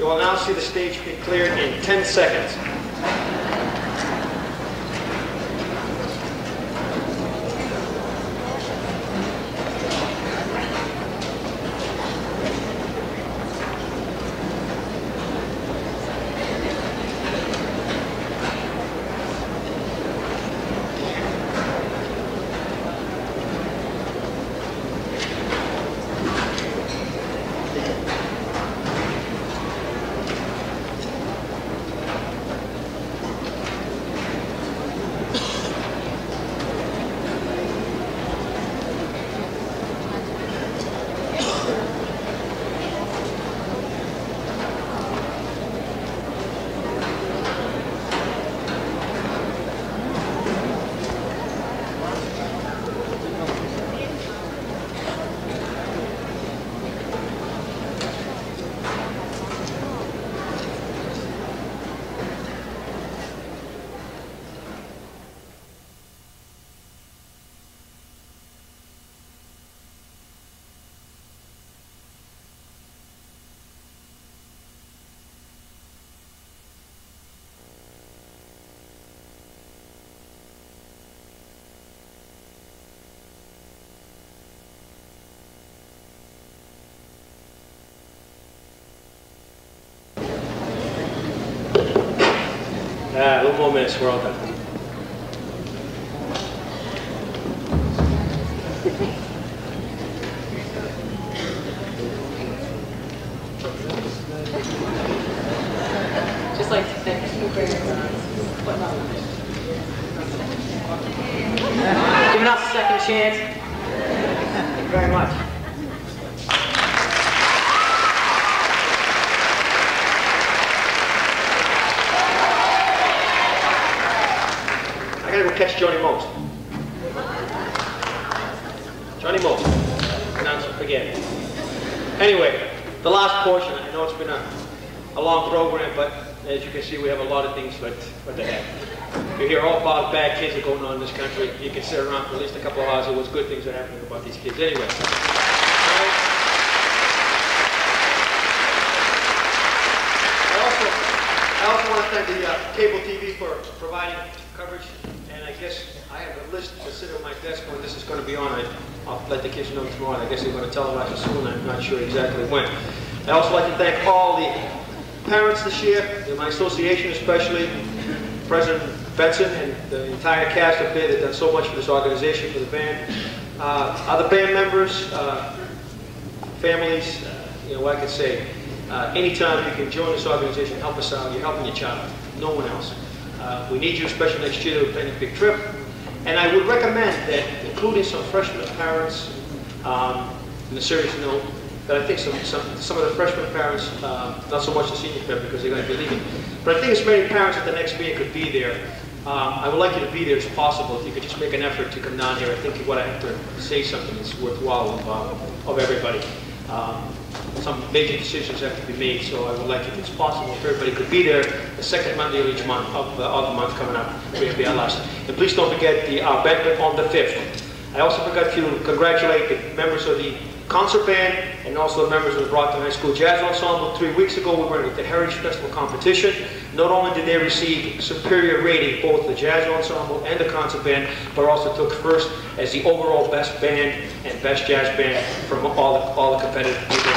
So we'll now see the stage be cleared in ten seconds. Ah, a little more minutes, we're all done. Just like to thank you for giving us a second chance. Thank you very much. I gotta go catch Johnny Most. Johnny Most. Announce it again. Anyway, the last portion. I know it's been a, a long program, but as you can see, we have a lot of things what, what they have. You hear all about bad kids that are going on in this country. You can sit around for at least a couple of hours. It was good things that are happening about these kids. Anyway. I also, I also want to thank the uh, cable T V for providing coverage. And I guess I have a list to sit on my desk when this is going to be on. I, I'll let the kids know tomorrow. I guess they're going to televise it soon. I'm not sure exactly when. I'd also like to thank all the parents this year, in my association especially, President Benson and the entire cast up there that done so much for this organization, for the band. Uh, other band members, uh, families, uh, you know, what I can say, uh, anytime you can join this organization, help us out, you're helping your child, no one else. Uh, we need you, especially next year, to plan a big trip. And I would recommend that, including some freshman parents, um, on a serious note, that I think some, some, some of the freshman parents, uh, not so much the senior parents because they're going to be leaving, but I think as many parents at the next meeting could be there. Um, I would like you to be there as possible. If you could just make an effort to come down here, I think what I have to say something that's worthwhile of, uh, of everybody. Um, some major decisions have to be made, so I would like, if it's possible, if everybody could be there the second Monday of each month, of, uh, of the month coming up, would be our last. And please don't forget the uh, banquet on the fifth. I also forgot to congratulate the members of the concert band and also the members of the Brockton High School Jazz Ensemble. Three weeks ago, we were at the Heritage Festival competition. Not only did they receive superior rating, both the Jazz Ensemble and the concert band, but also took first as the overall best band and best jazz band from all the, all the competitive people.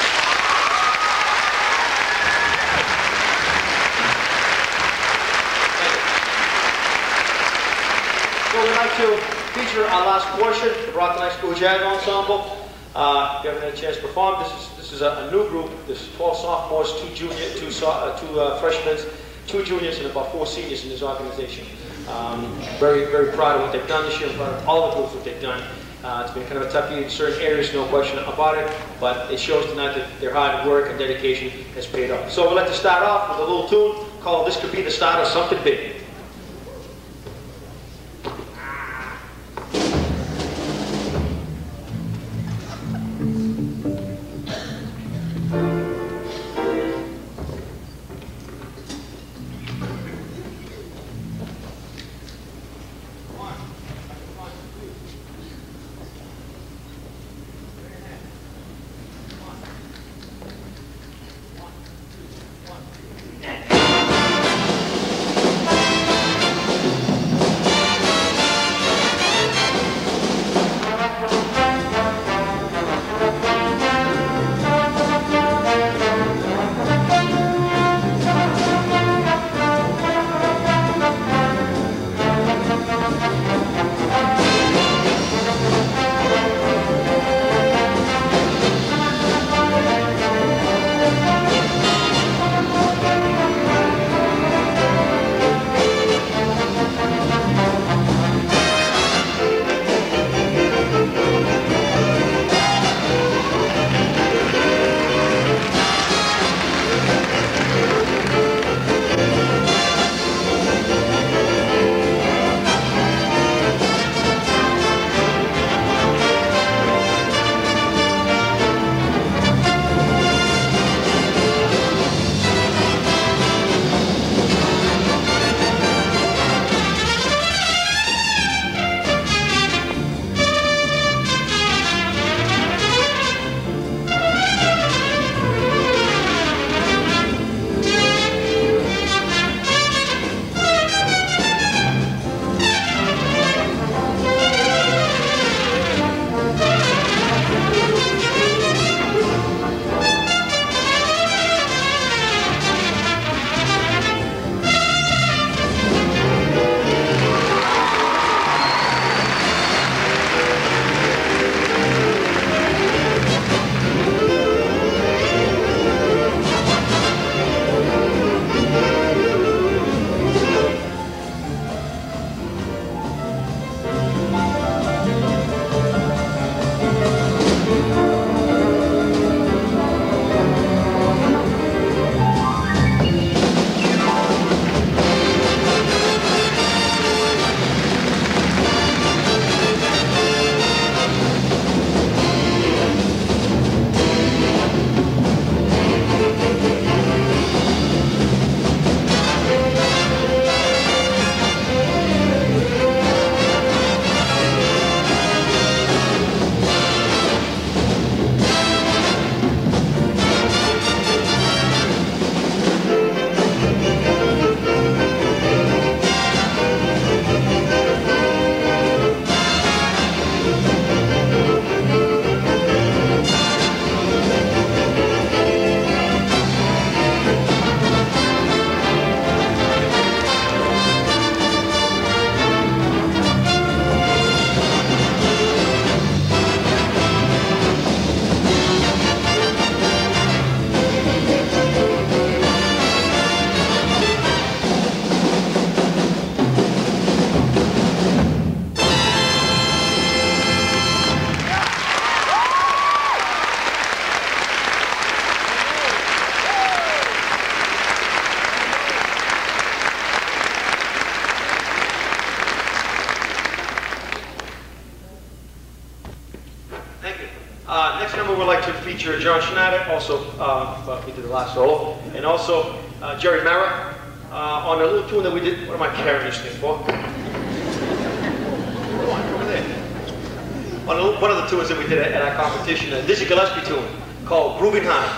So we'd like to feature our last portion, the Brockton High School Jazz Ensemble. Uh, if you haven't had a chance to perform, this is this is a, a new group. There's twelve sophomores, two juniors, two, so, uh, two uh, freshmen, two juniors, and about four seniors in this organization. Um, very very proud of what they've done this year. Proud of all the groups that they've done. Uh, it's been kind of a tough year in certain areas, no question about it. But it shows tonight that their hard work and dedication has paid off. So we'd like to start off with a little tune called "This Could Be the Start of Something Big." Uh, next number we'd like to feature John Schneider, also uh, well, he did the last solo, and also uh, Jerry Mara uh, on a little tune that we did. What am I carrying this thing for? Come on, over there. On a little, one of the tunes that we did at, at our competition, a Dizzy Gillespie tune called Grooving High.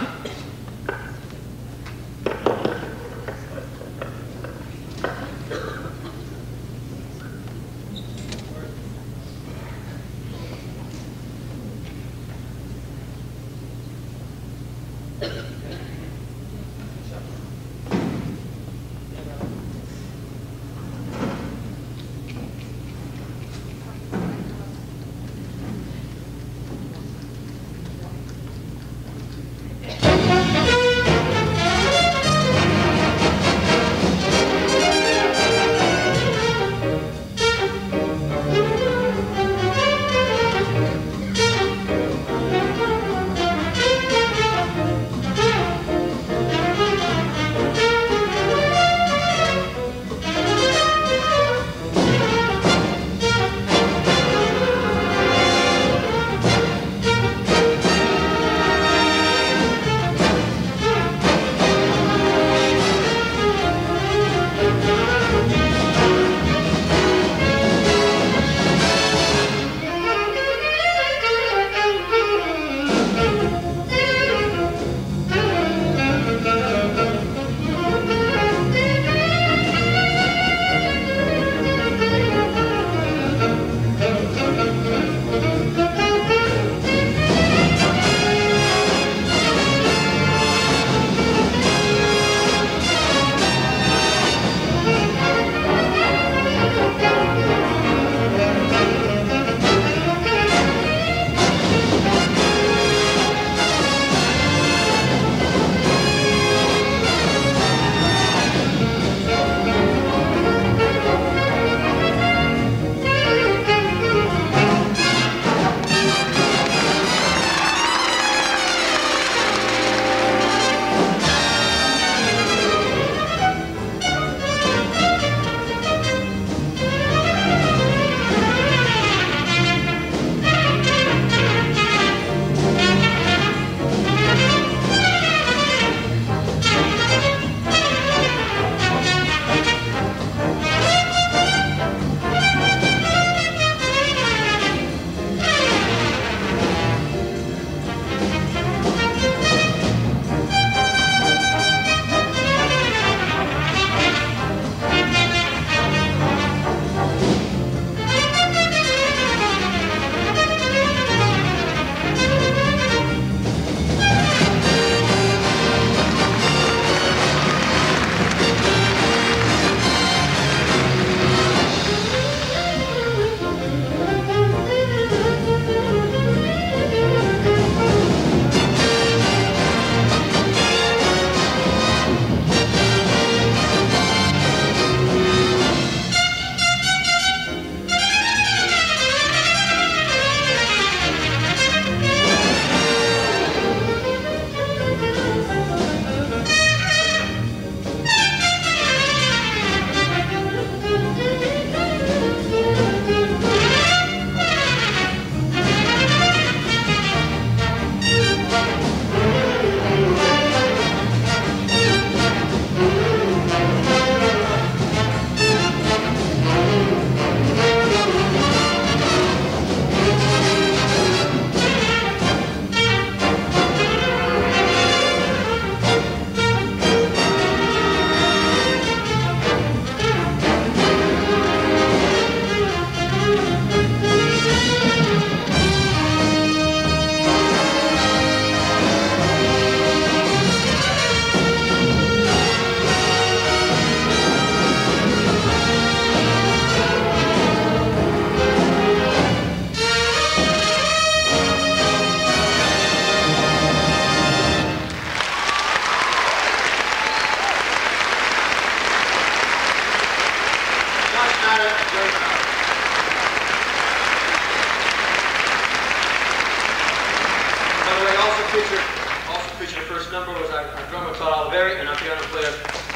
featured, also featured the first number was our, our drummer Todd Oliveri and our piano player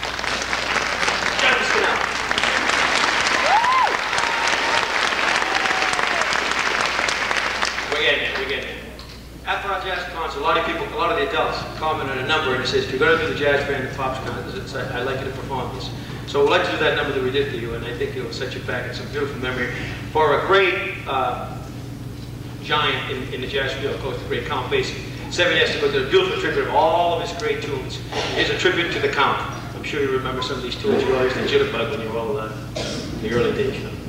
Jennifer Scannell. We're getting it, we're getting it. After our jazz concert, a lot of people, a lot of the adults comment on a number and it says, if you're going to do the jazz band and pops concert, I'd like you to perform this. So we'd like to do that number that we did for you, and I think it'll set you back in some beautiful memory for a great uh, giant in, in the jazz field, of course, the great Count Basie. Seven years ago, did a beautiful tribute of all of his great tunes. Here's a tribute to the Count. I'm sure you remember some of these tunes. You always did Jitterbug when you were all uh, in the early days. You know.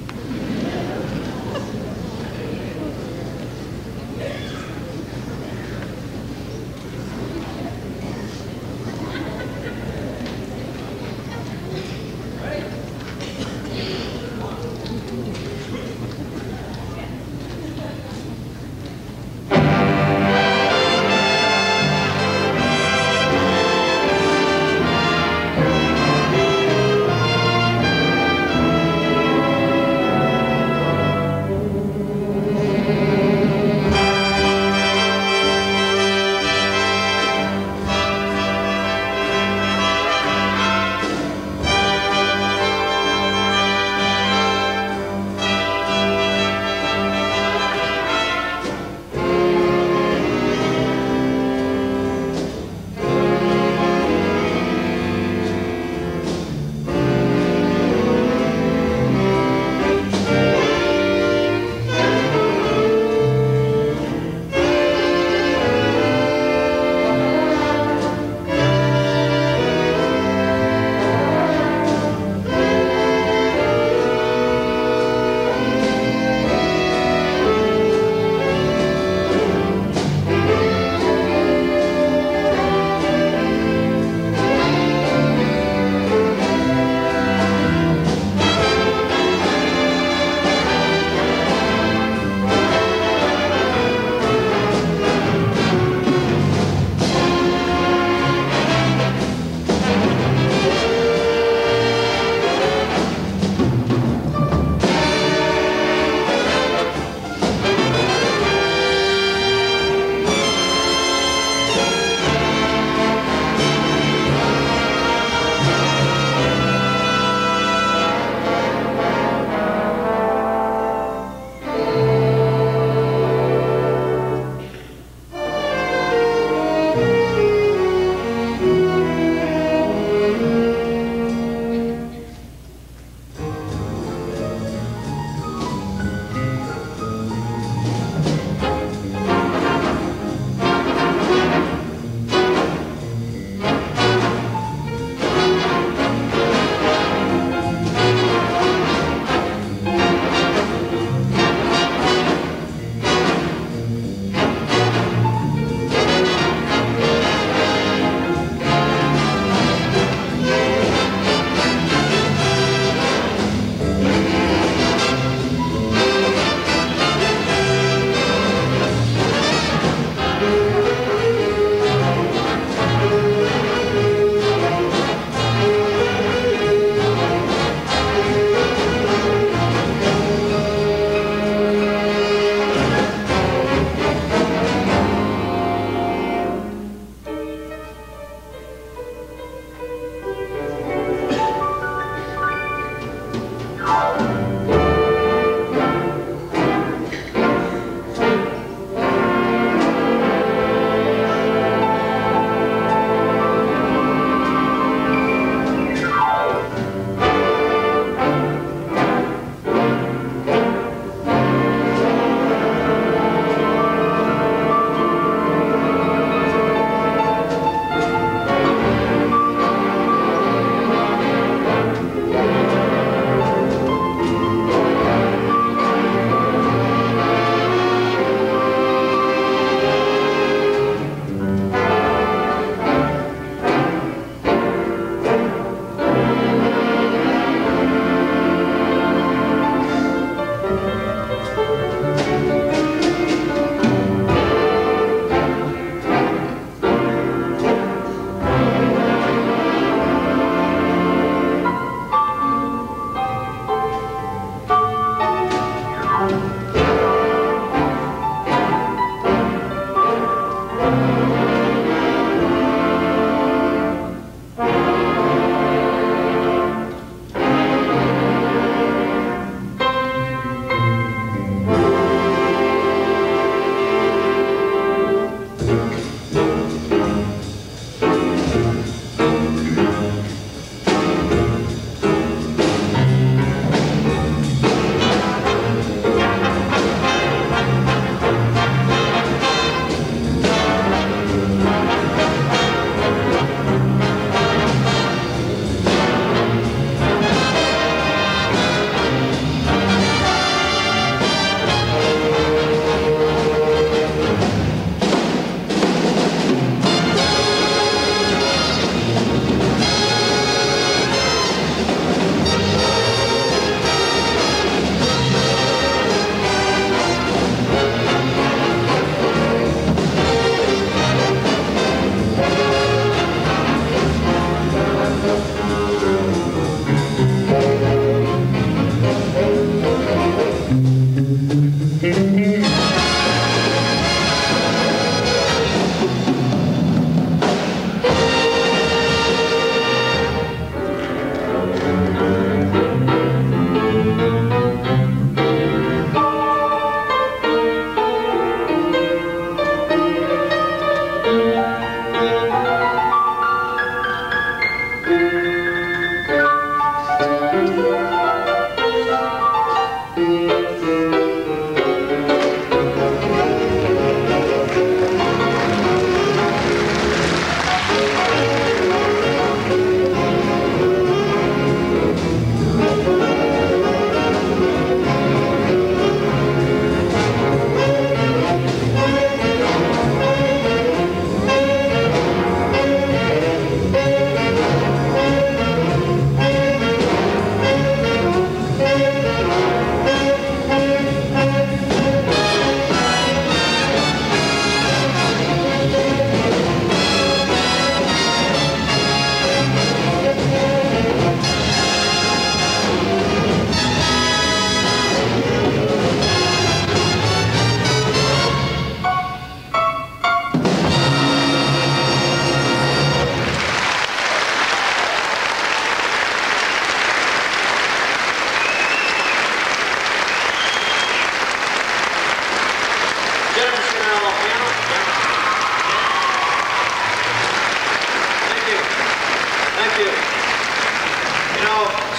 Thank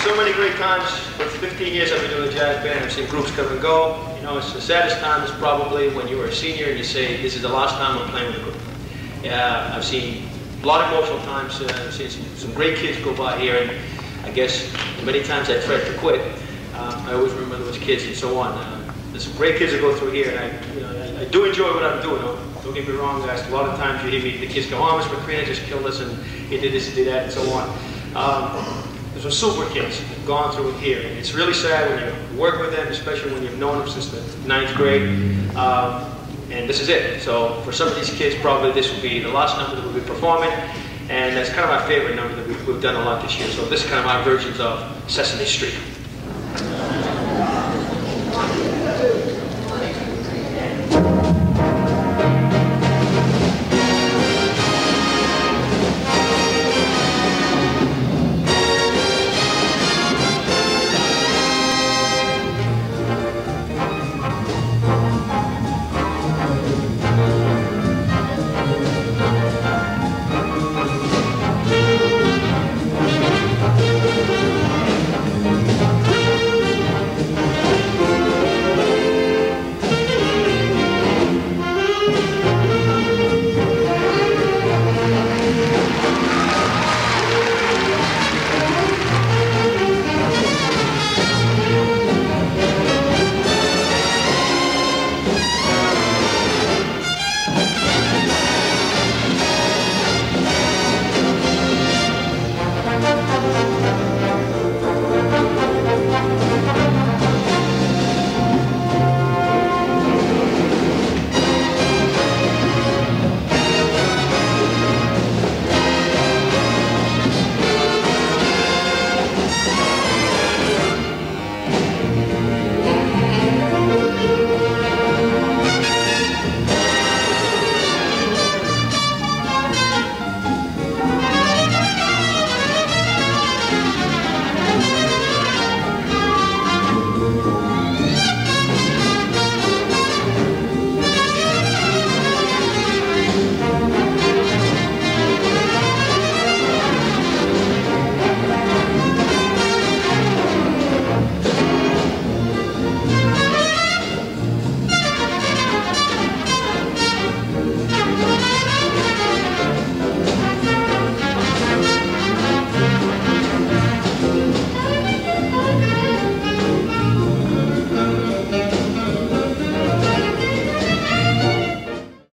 so many great times. For fifteen years I've been doing a jazz band. I've seen groups come and go. You know, it's the saddest time is probably when you were a senior and you say, this is the last time I'm playing with a group. Yeah, I've seen a lot of emotional times. Uh, I've seen some, some great kids go by here, and I guess many times I threatened to quit. Uh, I always remember those kids and so on. Uh, there's some great kids that go through here, and I, you know, I, I do enjoy what I'm doing. Don't, don't get me wrong, guys. A lot of times you hear me, the kids go, oh, Mister McCrean just killed us, and he did this and did that, and so on. Um, there's some super kids that have gone through it here. And it's really sad when you work with them, especially when you've known them since the ninth grade. Um, and this is it. So for some of these kids, probably this will be the last number that we'll be performing. And that's kind of my favorite number that we've, we've done a lot this year. So this is kind of our versions of Sesame Street.